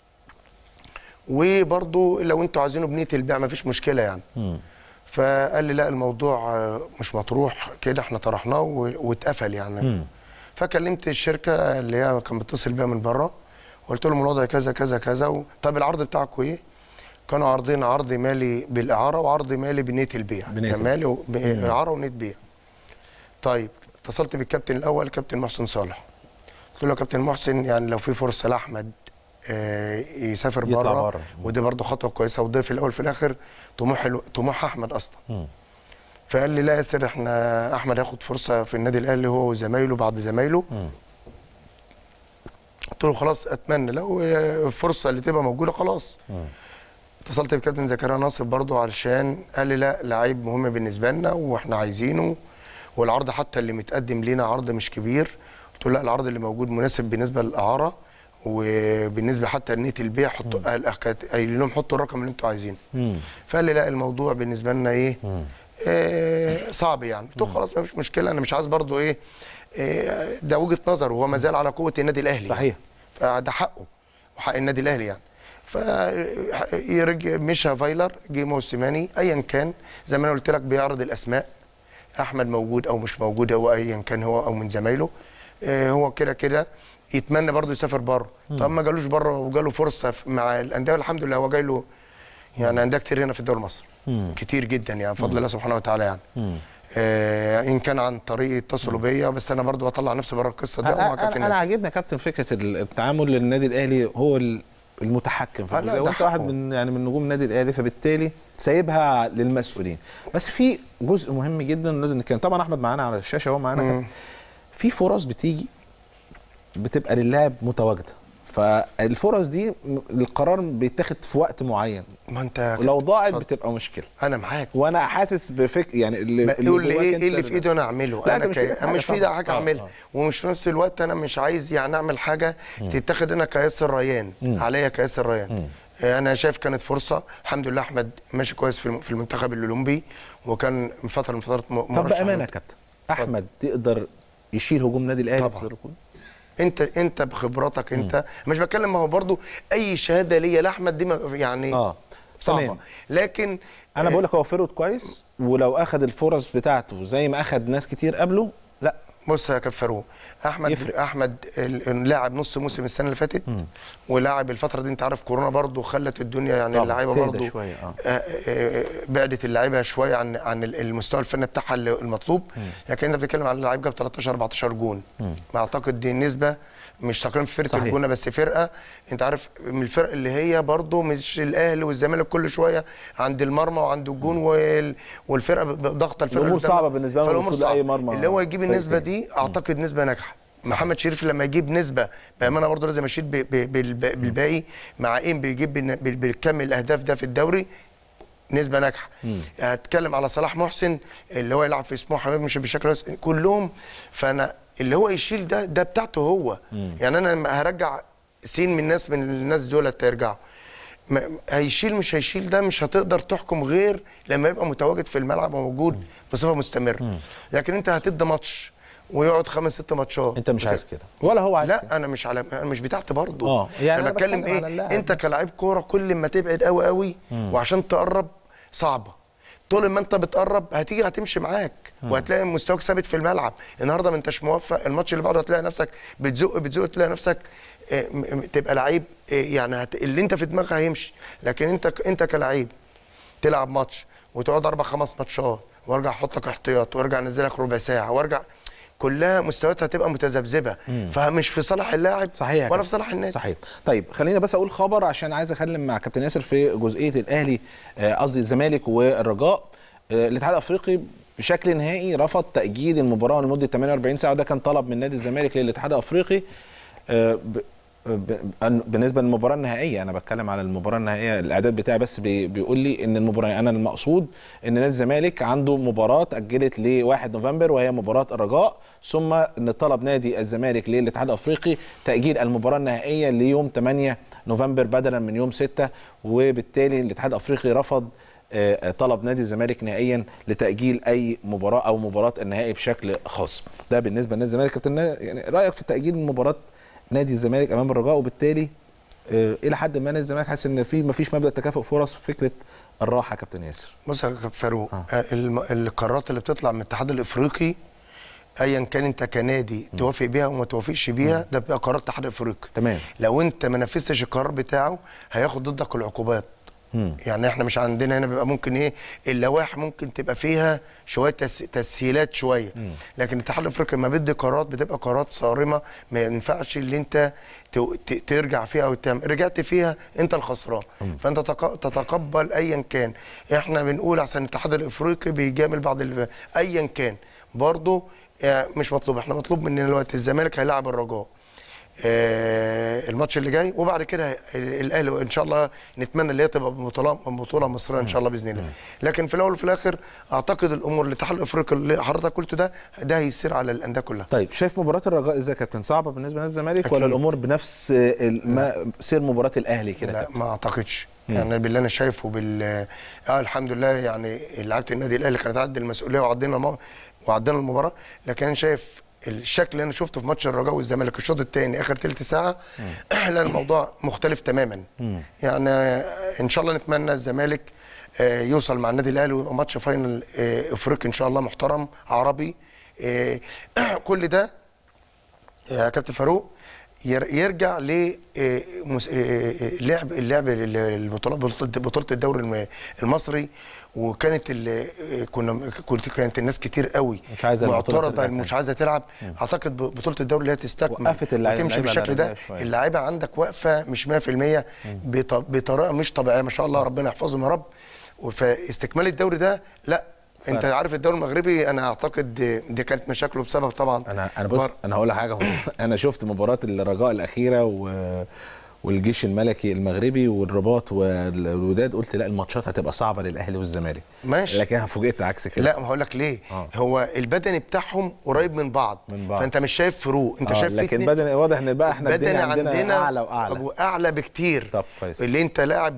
وبرضو لو انتوا عايزينه بنيه البيع ما فيش مشكله يعني. فقال لي لا الموضوع آه، مش مطروح كده، احنا طرحناه و- واتقفل يعني. فكلمت الشركه اللي هي كان بيتصل بيها من بره، قلت لهم الوضع كذا كذا كذا و... طب العرض بتاعكم ايه؟ كانوا عارضين عرض مالي بالاعاره وعرض مالي بنيه البيع،
بنية
كان مالي و... ب- اعاره ونيه بيع. طيب اتصلت بالكابتن الاول كابتن محسن صالح، قلت له يا كابتن محسن يعني لو في فرصه لاحمد آه، يسافر
يطلع
بره،
بره.
ودي برضه خطوه كويسه، وده في الاول في الاخر طموح الو... طموح احمد اصلا. فقال لي لا ياسر، احنا احمد هياخد فرصه في النادي الاهلي هو وزمايله بعض زمايله. قلت له خلاص اتمنى لو الفرصه اللي تبقى موجوده خلاص. اتصلت بكابتن زكريا ناصر برضه علشان قال لي لا لعيب مهم بالنسبه لنا واحنا عايزينه، والعرض حتى اللي متقدم لينا عرض مش كبير. قلت له لا العرض اللي موجود مناسب بالنسبه للاعاره، وبالنسبه حتى لنيه البيع حطوا قايل لهم حطوا الرقم اللي انتوا عايزينه. فقال لي لا الموضوع بالنسبه لنا ايه آه صعب يعني. قلت له خلاص ما فيش مشكله، انا مش عايز برضه ايه آه ده وجهه نظر، وهو ما زال على قوه النادي الاهلي
صحيح
يعني. فده حقه وحق النادي الاهلي يعني. فيرجع مشى فايلر، جه موسيماني ايا كان زي ما انا قلت لك بيعرض الاسماء، احمد موجود او مش موجود هو ايا كان هو او من زمايله آه هو كده كده يتمنى برضه يسافر بره. طب ما جالوش بره وجاله فرصه في- مع الانديه الحمد لله، هو جاي له يعني انديه كتير هنا في الدوري المصري كتير جدا يعني بفضل الله سبحانه وتعالى يعني. آه ان كان عن طريق اتصلوا بيا، بس انا برضه بطلع نفسي بره القصه دي.
انا,
مع كابتن
أنا, أنا عاجبني يا كابتن فكره التعامل للنادي الاهلي هو ال- المتحكم في
آه، لا،
الجزئيه،
ده
وانت واحد
حقه.
من يعني من نجوم النادي الاهلي، فبالتالي سايبها للمسؤولين. بس في جزء مهم جدا لازم نتكلم. طبعا احمد معانا على الشاشه اهو معانا كابتن. في فرص بتيجي بتبقى للاعب متواجده، فالفرص دي م- القرار بيتاخد في وقت معين،
ما انت
ولو ضاعت
اتفضل.
بتبقى مشكله.
انا معاك.
وانا حاسس بفك يعني اللي
ما
اللي
يقول لي
جواك
ايه
انت
ايه اللي في ايدي انا اعمله.
لا،
انا
ده مش
ك...
في إيدك
أنا
حاجة
مش في ايدي
طبعاً.
حاجه
آه،
اعملها،
آه.
ومش في نفس الوقت انا مش عايز يعني اعمل حاجه تتاخد انا كياسر ريان عليا كياسر ريان. آه، انا شايف كانت فرصه الحمد لله. احمد ماشي كويس في الم- في المنتخب الاولمبي، وكان من فتره من فترات م-
طب
مرشح
بامانه يا
لل-
كابتن، احمد تقدر يشيل هجوم نادي الاهلي في
طبعاً.
ظل الكون؟
انت انت بخبراتك انت مش بتكلم. ما هو برضو اي شهاده ليا لاحمد دي ما- يعني
اه
صعبه،
تمام.
لكن
انا بقول لك هو فيرود كويس، ولو اخذ الفرص بتاعته زي ما اخذ ناس كتير قبله، لا
بص يا كابتن فاروق، احمد
يفرق.
احمد ال- لاعب نص موسم السنه اللي فاتت، ولاعب الفتره دي انت عارف كورونا برضو خلت الدنيا يعني
طبعاً،
اللعيبه
تهدى
برضو
شوية، آه.
آه، آه، بعدت اللعيبه شويه عن عن المستوى الفني بتاعها اللي- المطلوب. لكن انت بتتكلم عن لعيب جاب تلتاشر اربعتاشر جون، اعتقد دي نسبه مش تقريبا في فرقه
صحيح.
الجونه بس فرقه انت عارف من الفرق اللي هي برضو مش الاهلي والزمالك كل شويه عند المرمى وعند الجون وال- والفرقه ضغط الفرقه
الأمور
اللي قدامها.
صعبة بالنسبة لهم
فالأمور
الوصول لأي
صعبة.
مرمى
اللي هو يجيب النسبه
فرقتين.
دي اعتقد نسبه ناجحه. محمد شريف لما يجيب نسبه بامانه برضه لازم اشيد ب- ب- بالب- بالباقي، مع ان بيجيب بالن- بال- بالكم الاهداف ده في الدوري نسبه ناجحه. هتكلم على صلاح محسن اللي هو يلعب في سموحه مش بشكل كلهم، فانا اللي هو يشيل ده ده بتاعته هو. يعني انا لما هرجع سين من الناس من الناس دول هيرجعوا ما- هيشيل مش هيشيل ده مش هتقدر تحكم غير لما يبقى متواجد في الملعب وموجود بصفه مستمره. لكن انت هتدي ماتش ويقعد خمس ست ماتشات
انت مش عايز كده ولا هو عايز
لا
كده.
انا مش على انا مش بتاعتي برضه.
اه يعني
انا
أنا
بتكلم
بتكلم على
ايه
اللاعب
انت
نفسه.
كلاعب كوره كل ما تبعد قوي قوي وعشان تقرب صعبه. طول ما انت بتقرب هتيجي هتمشي معاك وهتلاقي مستواك ثابت في الملعب. النهارده ما انتش موفق، الماتش اللي بعده هتلاقي نفسك بتزق بتزق تلاقي نفسك اه تبقى لعيب اه يعني هت... اللي انت في دماغك هيمشي. لكن انت انت كلاعب تلعب ماتش وتقعد اربع خمس ماتشات وارجع احطك احتياط وارجع انزلك ربع ساعه وارجع، كلها مستوياتها هتبقى متذبذبه، فمش في صالح اللاعب
صحيح
ولا في صالح النادي.
صحيح. طيب خلينا بس اقول خبر عشان عايز اتكلم مع كابتن ياسر في جزئيه الاهلي قصدي الزمالك والرجاء. الاتحاد الافريقي بشكل نهائي رفض تاجيل المباراه لمده ثمانية وأربعين ساعه، وده كان طلب من نادي الزمالك للاتحاد الافريقي بالنسبه للمباراه النهائيه. انا بتكلم على المباراه النهائيه، الاعداد بتاعي بس بيقول لي ان المباراه، انا المقصود ان نادي الزمالك عنده مباراه اتاجلت ل واحد نوفمبر وهي مباراه الرجاء، ثم ان طلب نادي الزمالك للاتحاد الافريقي تاجيل المباراه النهائيه ليوم ثمانية نوفمبر بدلا من يوم ستة، وبالتالي الاتحاد الافريقي رفض طلب نادي الزمالك نهائيا لتاجيل اي مباراه او مباراه النهائي بشكل خاص. ده بالنسبه لنادي الزمالك. كابتن يعني رايك في تاجيل مباراه نادي الزمالك امام الرجاء، وبالتالي آه الى حد ما نادي الزمالك حاسس ان في ما فيش مبدا تكافؤ فرص في فكره الراحه يا كابتن ياسر؟
بص يا كابتن فاروق،
آه.
القرارات اللي بتطلع من الاتحاد الافريقي ايا كان انت كنادي م. توافق بيها وما توافقش بيها م. ده بيبقى قرار الاتحاد الافريقي.
تمام.
لو انت ما نفذتش القرار بتاعه هياخد ضدك العقوبات. مم. يعني احنا مش عندنا هنا بيبقى ممكن ايه اللوائح ممكن تبقى فيها شويه تس... تسهيلات شويه، مم. لكن الاتحاد الافريقي لما بيدي قرارات بتبقى قرارات صارمه، ما ينفعش اللي انت ت... ت... ترجع فيها او تعمل رجعت فيها انت الخسران، مم. فانت تق... تتقبل ايا كان. احنا بنقول عشان الاتحاد الافريقي بيجامل بعض ال... ايا كان برضه يعني مش مطلوب. احنا مطلوب مننا دلوقتي الزمالك هيلاعب الرجاء آه الماتش اللي جاي، وبعد كده الاهلي ان شاء الله نتمنى اللي هي تبقى بطوله بطوله مصريه ان شاء الله باذن الله. لكن في الاول وفي الاخر اعتقد الامور الاتحاد الافريقي اللي حضرتك قلته ده ده هيصير على الانديه كلها.
طيب شايف مباراه الرجاء ازاي كابتن؟ صعبه بالنسبه لنادي الزمالك ولا الامور بنفس ما سير مباراه الاهلي كده؟
لا ما اعتقدش. يعني باللي انا شايفه بال اه الحمد لله يعني لعيبه النادي الاهلي كانت قد المسؤوليه وعدينا الم... وعدينا المباراه، لكن انا شايف الشكل اللي انا شفته في ماتش الرجاء والزمالك الشوط الثاني اخر ثلث ساعه لا الموضوع مختلف تماما. مم. يعني ان شاء الله نتمنى الزمالك يوصل مع النادي الاهلي ويبقى ماتش فاينل افريقي ان شاء الله محترم عربي. كل ده يا كابتن فاروق يرجع ل لعب اللعب البطولات بطوله الدوري المصري، وكانت كنا كنت كانت الناس كتير قوي
مش عايزه
معترضه مش عايزه تلعب. مم. اعتقد بطوله الدوري اللي هي تستكمل
وقفت اللعيبه
وتمشي بالشكل ده. اللعيبه عندك واقفه مش مية في المية بطريقه مش طبيعيه ما شاء الله، ربنا يحفظهم يا رب. فاستكمال الدوري ده لا فرق. انت عارف الدوري المغربي انا اعتقد دي كانت مشاكله بسبب طبعا.
انا انا بص انا هقول لك حاجه. انا شفت مباراه الرجاء الاخيره و والجيش الملكي المغربي والرباط والوداد، قلت لا الماتشات هتبقى صعبه للاهلي والزمالك.
ماشي.
لكن انا فوجئت عكس كده.
لا ما هقول لك ليه. آه. هو البدني بتاعهم قريب من بعض, من بعض. فانت مش شايف فروق، انت
آه.
شايف
لكن البدني واضح ان بقى احنا الدنيا عندنا, عندنا اعلى واعلى
اعلى بكتير.
طب كويس.
اللي انت لاعب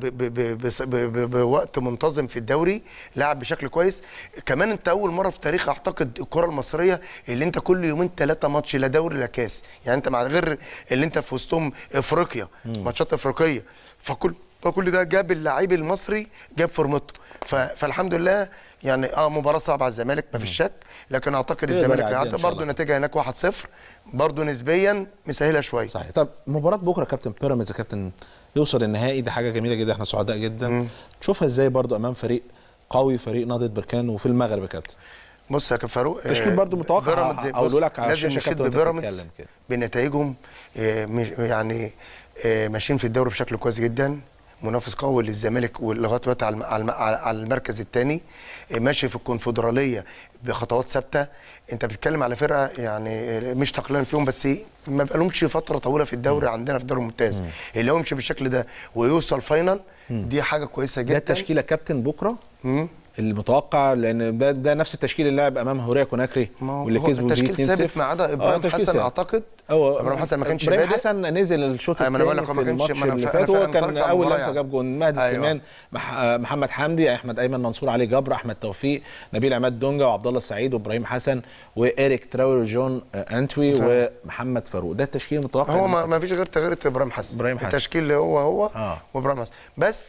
بوقت منتظم في الدوري، لاعب بشكل كويس كمان. انت اول مره في تاريخ اعتقد الكره المصريه اللي انت كل يومين ثلاثه ماتش، لا دوري لا كاس. يعني انت مع غير اللي انت في وسطهم افريقيا ماتشات افريقيه، فكل فكل ده جاب اللعيب المصري جاب فورمته. فالحمد لله يعني اه مباراه صعبه على الزمالك ما فيش شك، لكن اعتقد الزمالك برضه النتيجه هناك واحد صفر برضه نسبيا مسهله شويه.
صحيح. طب مباراه بكره كابتن بيراميدز يا كابتن يوصل النهائي، دي حاجه جميله جدا، احنا سعداء جدا. مم. تشوفها ازاي برضه امام فريق قوي، فريق نهضه بركان وفي المغرب يا كابتن؟
بص يا كابتن فاروق
تشكيل برضه متوقع اقول لك على
لازم نشيد ببيراميدز بنتائجهم، يعني ماشيين في الدوري بشكل كويس جدا، منافس قوي للزمالك ولغايه دلوقتي على المركز الثاني، ماشي في الكونفدراليه بخطوات ثابته. انت بتتكلم على فرقه يعني مش تقليلا فيهم، بس ما بقالهمش فتره طويله في الدوري. م. عندنا في الدوري الممتاز م. اللي هو يمشي بالشكل ده ويوصل فاينل، دي حاجه كويسه جدا.
ده التشكيله كابتن بكره م. المتوقع، لان ده, ده نفس التشكيل اللي لعب امام هوريا كوناكري واللي كسبوا
التشكيل ثابت ما عدا ابراهيم حسن. اعتقد ابراهيم حسن ما كانش
بادئ. ابراهيم حسن نزل الشوط الثاني في الماتش اللي فات، هو كان اول لمسه جاب جون. مهدي سليمان، أيوة. محمد حمدي، احمد ايمن منصور، علي جبر، احمد توفيق، نبيل عماد دونجا، وعبد الله السعيد، وابراهيم حسن، وإيريك تراوري، وجون انتوي، ومحمد فاروق. ده التشكيل المتوقع.
هو ما فيش غير تغيير ابراهيم حسن.
ابراهيم حسن
التشكيل اللي هو هو آه. وابراهيم حسن بس.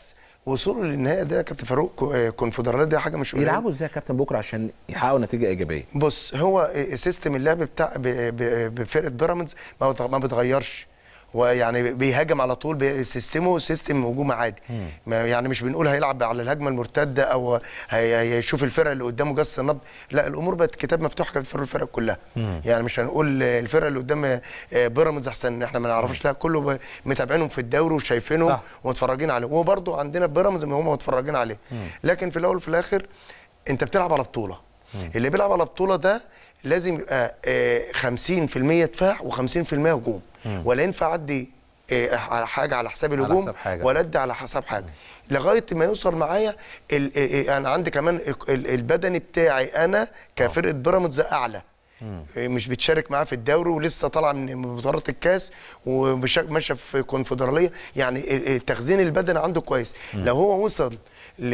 وصوله للنهائي ده يا كابتن فاروق كونفدراليه دي حاجه مش قليله.
يلعبوا ازاي يا كابتن بكره عشان يحققوا نتيجه ايجابيه؟
بص، هو سيستم اللعب بتاع بفرقه بيراميدز ما بيتغيرش، ويعني بيهاجم على طول، سيستمه سيستم هجوم عادي. يعني مش بنقول هيلعب على الهجمه المرتده او هيشوف الفرقه اللي قدامه جس النبض، لا الامور بقت كتاب مفتوح في الفرق كلها. مم. يعني مش هنقول الفرقه اللي قدام بيراميدز احسن احنا ما نعرفش، لا كله متابعينهم في الدوري وشايفينهم ومتفرجين عليه، وبرده عندنا بيراميدز هم متفرجين عليه. مم. لكن في الاول وفي الاخر انت بتلعب على بطوله. مم. اللي بيلعب على بطوله ده لازم يبقى خمسين في المية دفاع وخمسين في المية هجوم، ولا ينفع ادي على حاجه على حساب الهجوم ولا ادي على حساب حاجه لغايه ما يوصل معايا. انا عندي كمان البدني بتاعي انا كفرقه بيراميدز اعلى، مش بتشارك معاه في الدوري ولسه طالعه من بطولات الكاس وماشيه في كونفدراليه، يعني التخزين البدني عنده كويس. لو هو وصل ل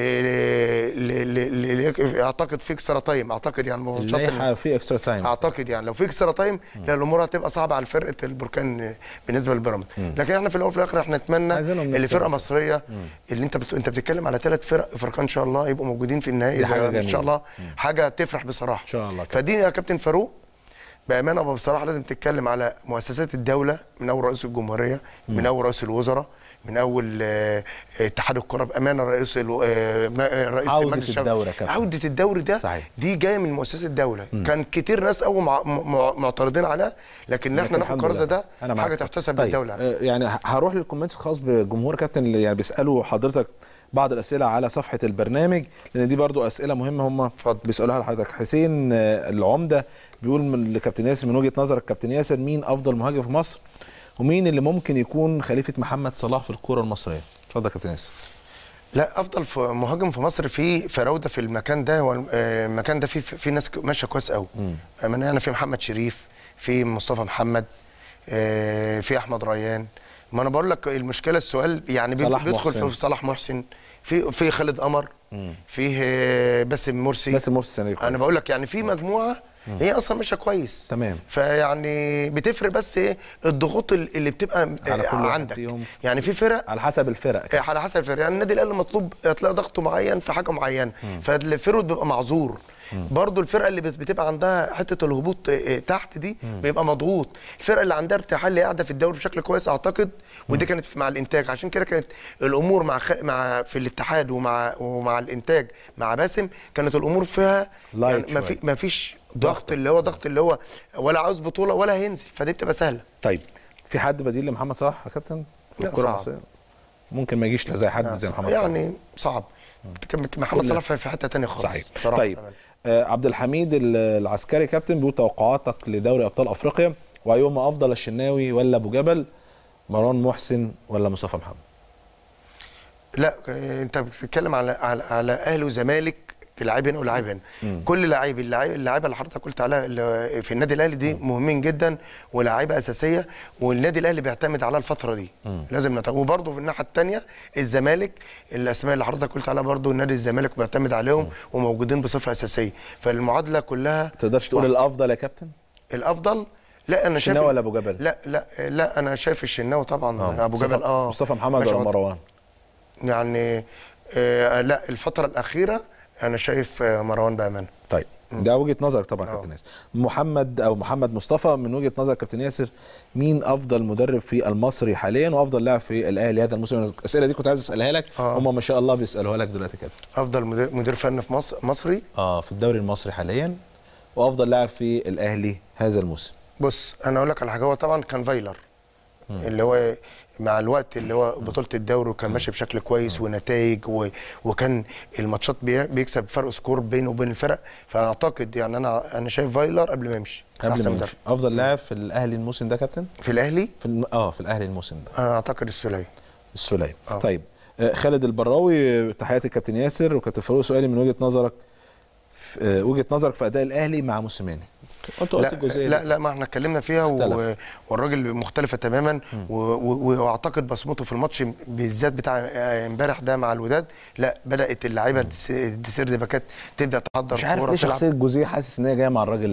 ل ل اعتقد في اكسترا تايم، اعتقد يعني
اللائحه في اكسترا تايم،
اعتقد يعني لو في اكسترا تايم لا الامور هتبقى صعبه على فرقه البركان بالنسبه للبيراميدز. لكن احنا في الاول وفي الاخر احنا نتمنى اللي فرقه مصريه مم. اللي انت بت... انت بتتكلم على ثلاث فرق افريقيا ان شاء الله يبقوا موجودين في النهائي ان شاء الله. مم. حاجه تفرح بصراحه ان
شاء الله.
فدي يا كابتن فاروق بامانه بصراحه لازم تتكلم على مؤسسات الدوله، من اول رئيس الجمهوريه، مم. من اول رئيس الوزراء، من اول اتحاد الكره، بامانه رئيس رئيس
مجلس الشعب.
عوده الدوري ده صحيح. دي جايه من مؤسسات الدوله. مم. كان كتير ناس قوي معترضين عليها، لكن احنا ناخد قرار ده حاجه تحتسب
طيب.
بالدوله.
يعني هروح للكومنت الخاص بجمهور كابتن اللي يعني بيسالوا حضرتك بعض الاسئله على صفحه البرنامج، لان دي برضو اسئله مهمه هم بيسالوها لحضرتك. حسين العمده بيقول من لكابتن ياسر، من وجهه نظرك كابتن ياسر مين افضل مهاجم في مصر ومين اللي ممكن يكون خليفه محمد صلاح في الكره المصريه؟ اتفضل يا كابتن ياسر.
لا افضل في مهاجم في مصر في فراوده في المكان ده، والمكان ده فيه في ناس ماشيه كويس قوي. انا يعني في محمد شريف، في مصطفى محمد، في احمد ريان. ما انا بقول لك المشكله السؤال يعني بيدخل في صلاح محسن، في في خالد قمر، فيه باسم مرسي
باسم مرسي
انا بقول لك يعني في مجموعه مم. هي اصلا ماشيه كويس
تمام.
فيعني بتفرق بس ايه الضغوط اللي بتبقى عندك فيهم. يعني في فرق
على حسب الفرق كده.
على حسب الفرق، يعني النادي الاهلي مطلوب هتلاقي ضغطه معين في حاجه معينه، فالفرق بيبقى معذور. برضو الفرقه اللي بتبقى عندها حته الهبوط تحت دي مم. بيبقى مضغوط. الفرقه اللي عندها ارتياحيه اللي قاعده في الدوري بشكل كويس اعتقد، ودي كانت مع الانتاج، عشان كده كانت الامور مع خ... مع في الاتحاد ومع ومع الانتاج مع باسم كانت الامور فيها يعني ما في ما فيش ضغط اللي هو ضغط اللي هو ولا عاوز بطوله ولا هينزل، فدي بتبقى سهله.
طيب في حد بديل لمحمد صلاح يا كابتن في الكره المصريه؟ ممكن ما يجيش زي حد زي محمد صلاح
يعني صعب. محمد صلاح في حته ثانيه خالص
صحيح. بصراحه. طيب آه عبد الحميد العسكري كابتن بيقول توقعاتك لدوري ابطال افريقيا وايهما افضل، الشناوي ولا ابو جبل، مروان محسن ولا مصطفى محمد؟
لا انت بتتكلم على على, على اهلي وزمالك لاعب هنا ولاعب هنا. كل لعيب اللعيبه اللي حضرتك قلت عليها في النادي الاهلي دي مم. مهمين جدا ولاعيبه اساسيه، والنادي الاهلي بيعتمد على الفتره دي. مم. لازم نت... وبرده في الناحيه الثانيه الزمالك الاسماء اللي حضرتك قلت عليها برده نادي الزمالك بيعتمد عليهم مم. وموجودين بصفه اساسيه، فالمعادله كلها.
ما تقدرش تقول الافضل يا كابتن؟
الافضل لا انا شايف
الشناوي ولا ابو جبل؟
لا لا لا انا شايف الشناوي طبعا. آه. ابو جبل اه
مصطفى محمد ولا مروان؟
يعني آه لا الفتره الاخيره انا شايف مروان بامانه.
طيب ده وجهه نظرك طبعا كابتن ياسر. محمد او محمد مصطفى من وجهه نظر كابتن ياسر مين افضل مدرب في المصري حاليا وافضل لاعب في الاهلي هذا الموسم؟ الاسئله دي كنت عايز اسالها لك آه. هم ما شاء الله بيسالوها لك دلوقتي كده.
افضل مدير مدير فني في مصر مصري
اه في الدوري المصري حاليا وافضل لاعب في الاهلي هذا الموسم.
بص انا اقول لك على حاجه، هو طبعا كان فايلر مم. اللي هو مع الوقت اللي هو بطوله الدوري وكان ماشي بشكل كويس ونتائج و... وكان الماتشات بي... بيكسب فرق سكور بينه وبين الفرق، فاعتقد يعني انا انا شايف فايلر قبل ما يمشي
قبل ما يمشي. افضل لاعب في الاهلي الموسم ده كابتن؟
في الاهلي
في الم... اه في الاهلي الموسم ده
انا اعتقد السوليه.
السوليه آه. طيب آه خالد البراوي تحياتي الكابتن ياسر وكابتن فاروق، سؤالي من وجهه نظرك آه وجهه نظرك في اداء الاهلي مع موسيماني.
انت قلت الجزئيه لا لا ما احنا اتكلمنا فيها و... والراجل مختلفه تماما و... و... واعتقد بصمته في الماتش بالذات بتاع امبارح ده مع الوداد، لا بدات اللعيبه الدسير دي باكات تبدا تحضر.
مش عارف ليه شخصيه الجزئيه حاسس ان هي جايه مع الراجل ده.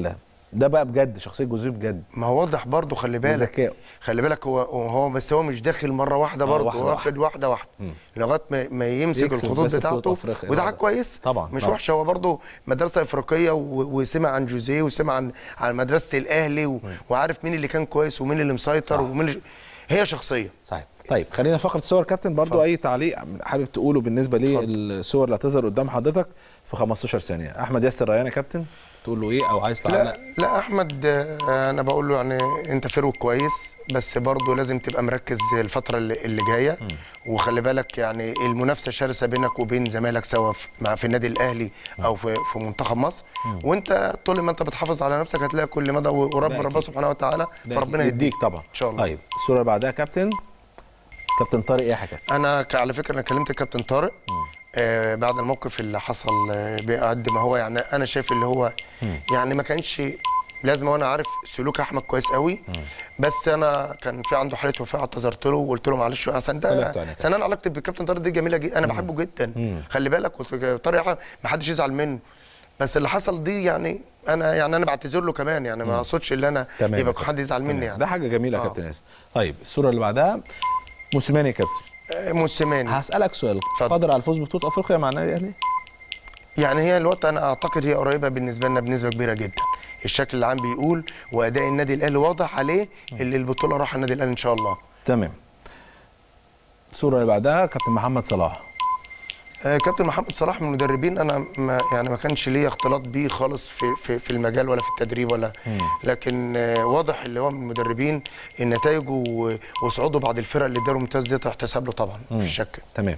ده بقى بجد شخصيه جوزيه بجد.
ما هو واضح برضه، خلي بالك
ذكاء.
خلي بالك هو هو بس هو مش داخل مره واحده برضه، هو واخد واحده واحده لغايه ما, ما يمسك الخطوط بتاعته، وده حاجه كويسه
طبعا
مش
طبعا.
وحشه. هو برضه مدرسه افريقيه وسمع عن جوزيه وسمع عن عن مدرسه الاهلي و... وعارف مين اللي كان كويس ومين اللي مسيطر صح. ومين اللي... هي شخصيه
صحيح. طيب خلينا فقره الصور كابتن برضو فضل. اي تعليق حابب تقوله بالنسبه للصور اللي هتظهر قدام حضرتك في خمستاشر ثانيه؟ احمد ياسر ريان يا كابتن تقول له ايه او عايز تعلق؟
لا لا احمد انا بقول له يعني انت فيرو كويس، بس برضه لازم تبقى مركز الفتره اللي, اللي جايه، وخلي بالك يعني المنافسه شرسه بينك وبين زمايلك سواء في, في النادي الاهلي او في, في منتخب مصر، وانت طول ما انت بتحافظ على نفسك هتلاقي كل مدى، ورب ربنا سبحانه وتعالى فربنا
يديك طبعا ان شاء الله. طيب الصوره اللي بعدها كابتن كابتن طارق ايه يا كابتن؟
انا على فكره انا كلمت الكابتن طارق آه بعد الموقف اللي حصل آه بقد ما هو يعني انا شايف اللي هو مم. يعني ما كانش لازم، وانا عارف سلوك احمد كويس قوي مم. بس انا كان في عنده حاله وفاه، اعتذرت له وقلت له معلش عشان ده عشان انا علاقتي بالكابتن طارق دي جميله جدا، انا مم. بحبه جدا مم. خلي بالك، طارق ما حدش يزعل منه، بس اللي حصل دي يعني انا يعني انا بعتذر له كمان، يعني ما اقصدش ان انا يبقى حد يزعل مني يعني.
ده حاجه جميله يا آه. كابتن ياسر. طيب الصوره اللي بعدها موسيماني يا كابتن.
موسيماني
هسألك سؤال، قادر على الفوز ببطولة افريقيا مع النادي الاهلي؟
يعني هي الوقت انا اعتقد هي قريبه بالنسبه لنا بنسبه كبيره جدا، الشكل العام بيقول واداء النادي الاهلي واضح عليه اللي البطوله راح النادي الاهلي ان شاء الله.
تمام. الصوره اللي بعدها كابتن محمد صلاح.
آه كابتن محمد صلاح من المدربين انا ما يعني ما كانش ليا اختلاط بيه خالص في في في المجال ولا في التدريب ولا مم. لكن آه واضح اللي هو من المدربين النتائج وصعوده بعض الفرق اللي اداروا ممتاز دي تحتسب له طبعا مفيش شك.
تمام.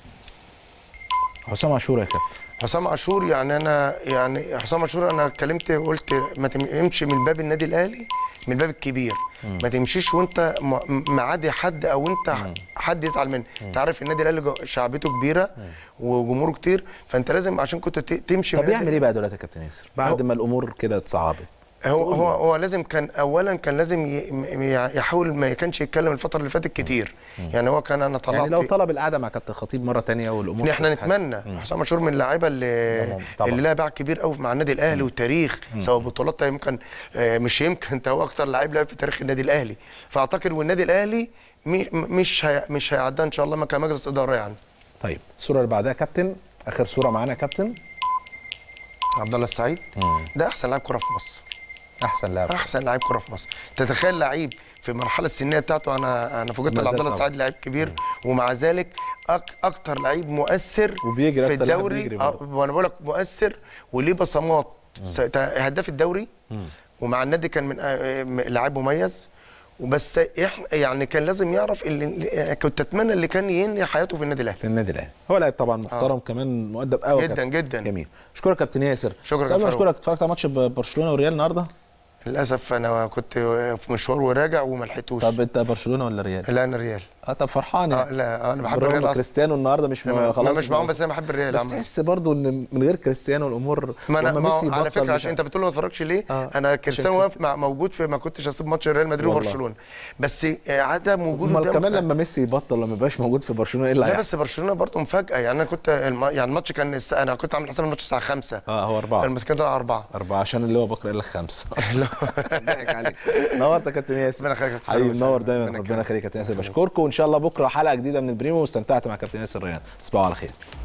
حسام عاشور يا كابتن.
حسام عاشور يعني انا يعني حسام عاشور انا اتكلمت وقلت ما تمشي من باب النادي الاهلي من الباب الكبير، مم. ما تمشيش وانت معادي حد او انت مم. حد يزعل منك، انت عارف النادي الاهلي شعبيته كبيره مم. وجمهوره كتير، فانت لازم عشان كنت تمشي.
طب يعمل ايه بقى دلوقتي يا كابتن ياسر بعد ما الامور كده اتصعبت؟
هو هو هو لازم كان اولا كان لازم يحاول ما كانش يتكلم الفتره اللي فاتت كتير، مم. يعني هو كان انا طلعت
يعني لو طلب القعده مع كابتن خطيب مره ثانيه والامور
احنا نتمنى. حسام عاشور من اللعيبه اللي طبعا. اللي لها باع كبير قوي مع النادي الاهلي وتاريخ سواء بطولات يمكن مش يمكن انت هو اكتر لعيب لعب في تاريخ النادي الاهلي، فاعتقد والنادي الاهلي مش هي مش هيعدى ان شاء الله كمجلس اداره يعني.
طيب الصوره اللي بعدها كابتن، اخر صوره معانا كابتن
عبد الله السعيد. مم. ده احسن لاعب كره في مصر،
احسن لاعب
احسن لاعب كره في مصر. تتخيل لعيب في المرحله السنيه بتاعته، انا انا فوجئت ان عبد الله السعيد لعيب كبير مم. ومع ذلك أك اكتر لعيب مؤثر في الدوري آه وانا بقول لك مؤثر وليه بصمات، هداف الدوري مم. ومع النادي كان من آه لاعب مميز، وبس احنا يعني كان لازم يعرف اللي كنت اتمنى اللي كان ينهي حياته في النادي الاهلي.
في النادي الاهلي هو لاعب طبعا محترم آه. كمان مؤدب قوي
جدا جدا.
جميل. اشكرك كابتن ياسر.
شكرا.
اشكرك. اتفرجت على ماتش برشلونه والريال النهارده؟
للاسف انا كنت في مشوار وراجع وما لحقتوش.
طب انت برشلونه ولا ريال؟
لا انا ريال.
اه طب فرحان يعني؟
اه لا انا بحب الريال.
كريستيانو النهارده مش خلاص
مش معاهم، بس انا بحب الريال.
بس تحس برضه ان من غير كريستيانو الامور
ما انا ما على فكره عشان انت بتقول ما اتفرجش ليه؟ آه. انا كريستيانو واقف موجود في ما كنتش هسيب ماتش ريال مدريد وبرشلونه، بس عدم وجوده
ده كمان لما ميسي يبطل لما يبقاش موجود في برشلونه ايه اللي
هيحصل؟ لا بس برشلونه برضه مفاجاه، يعني انا كنت يعني الماتش كان انا كنت عامل حساب الماتش الساعه خمسة.
اه هو أربعة.
الماتش كان أربعة
أربعة عشان اللي هو بكره قال لك خمسة. نورت يا كابتن ياسر. حبيبي منور دايما. ربنا يخليك يا كابتن ياسر. بشكركم وان شاء الله بكره حلقه جديده من البريمو، واستمتعت مع كابتن ياسر ريان. تصبحوا على خير.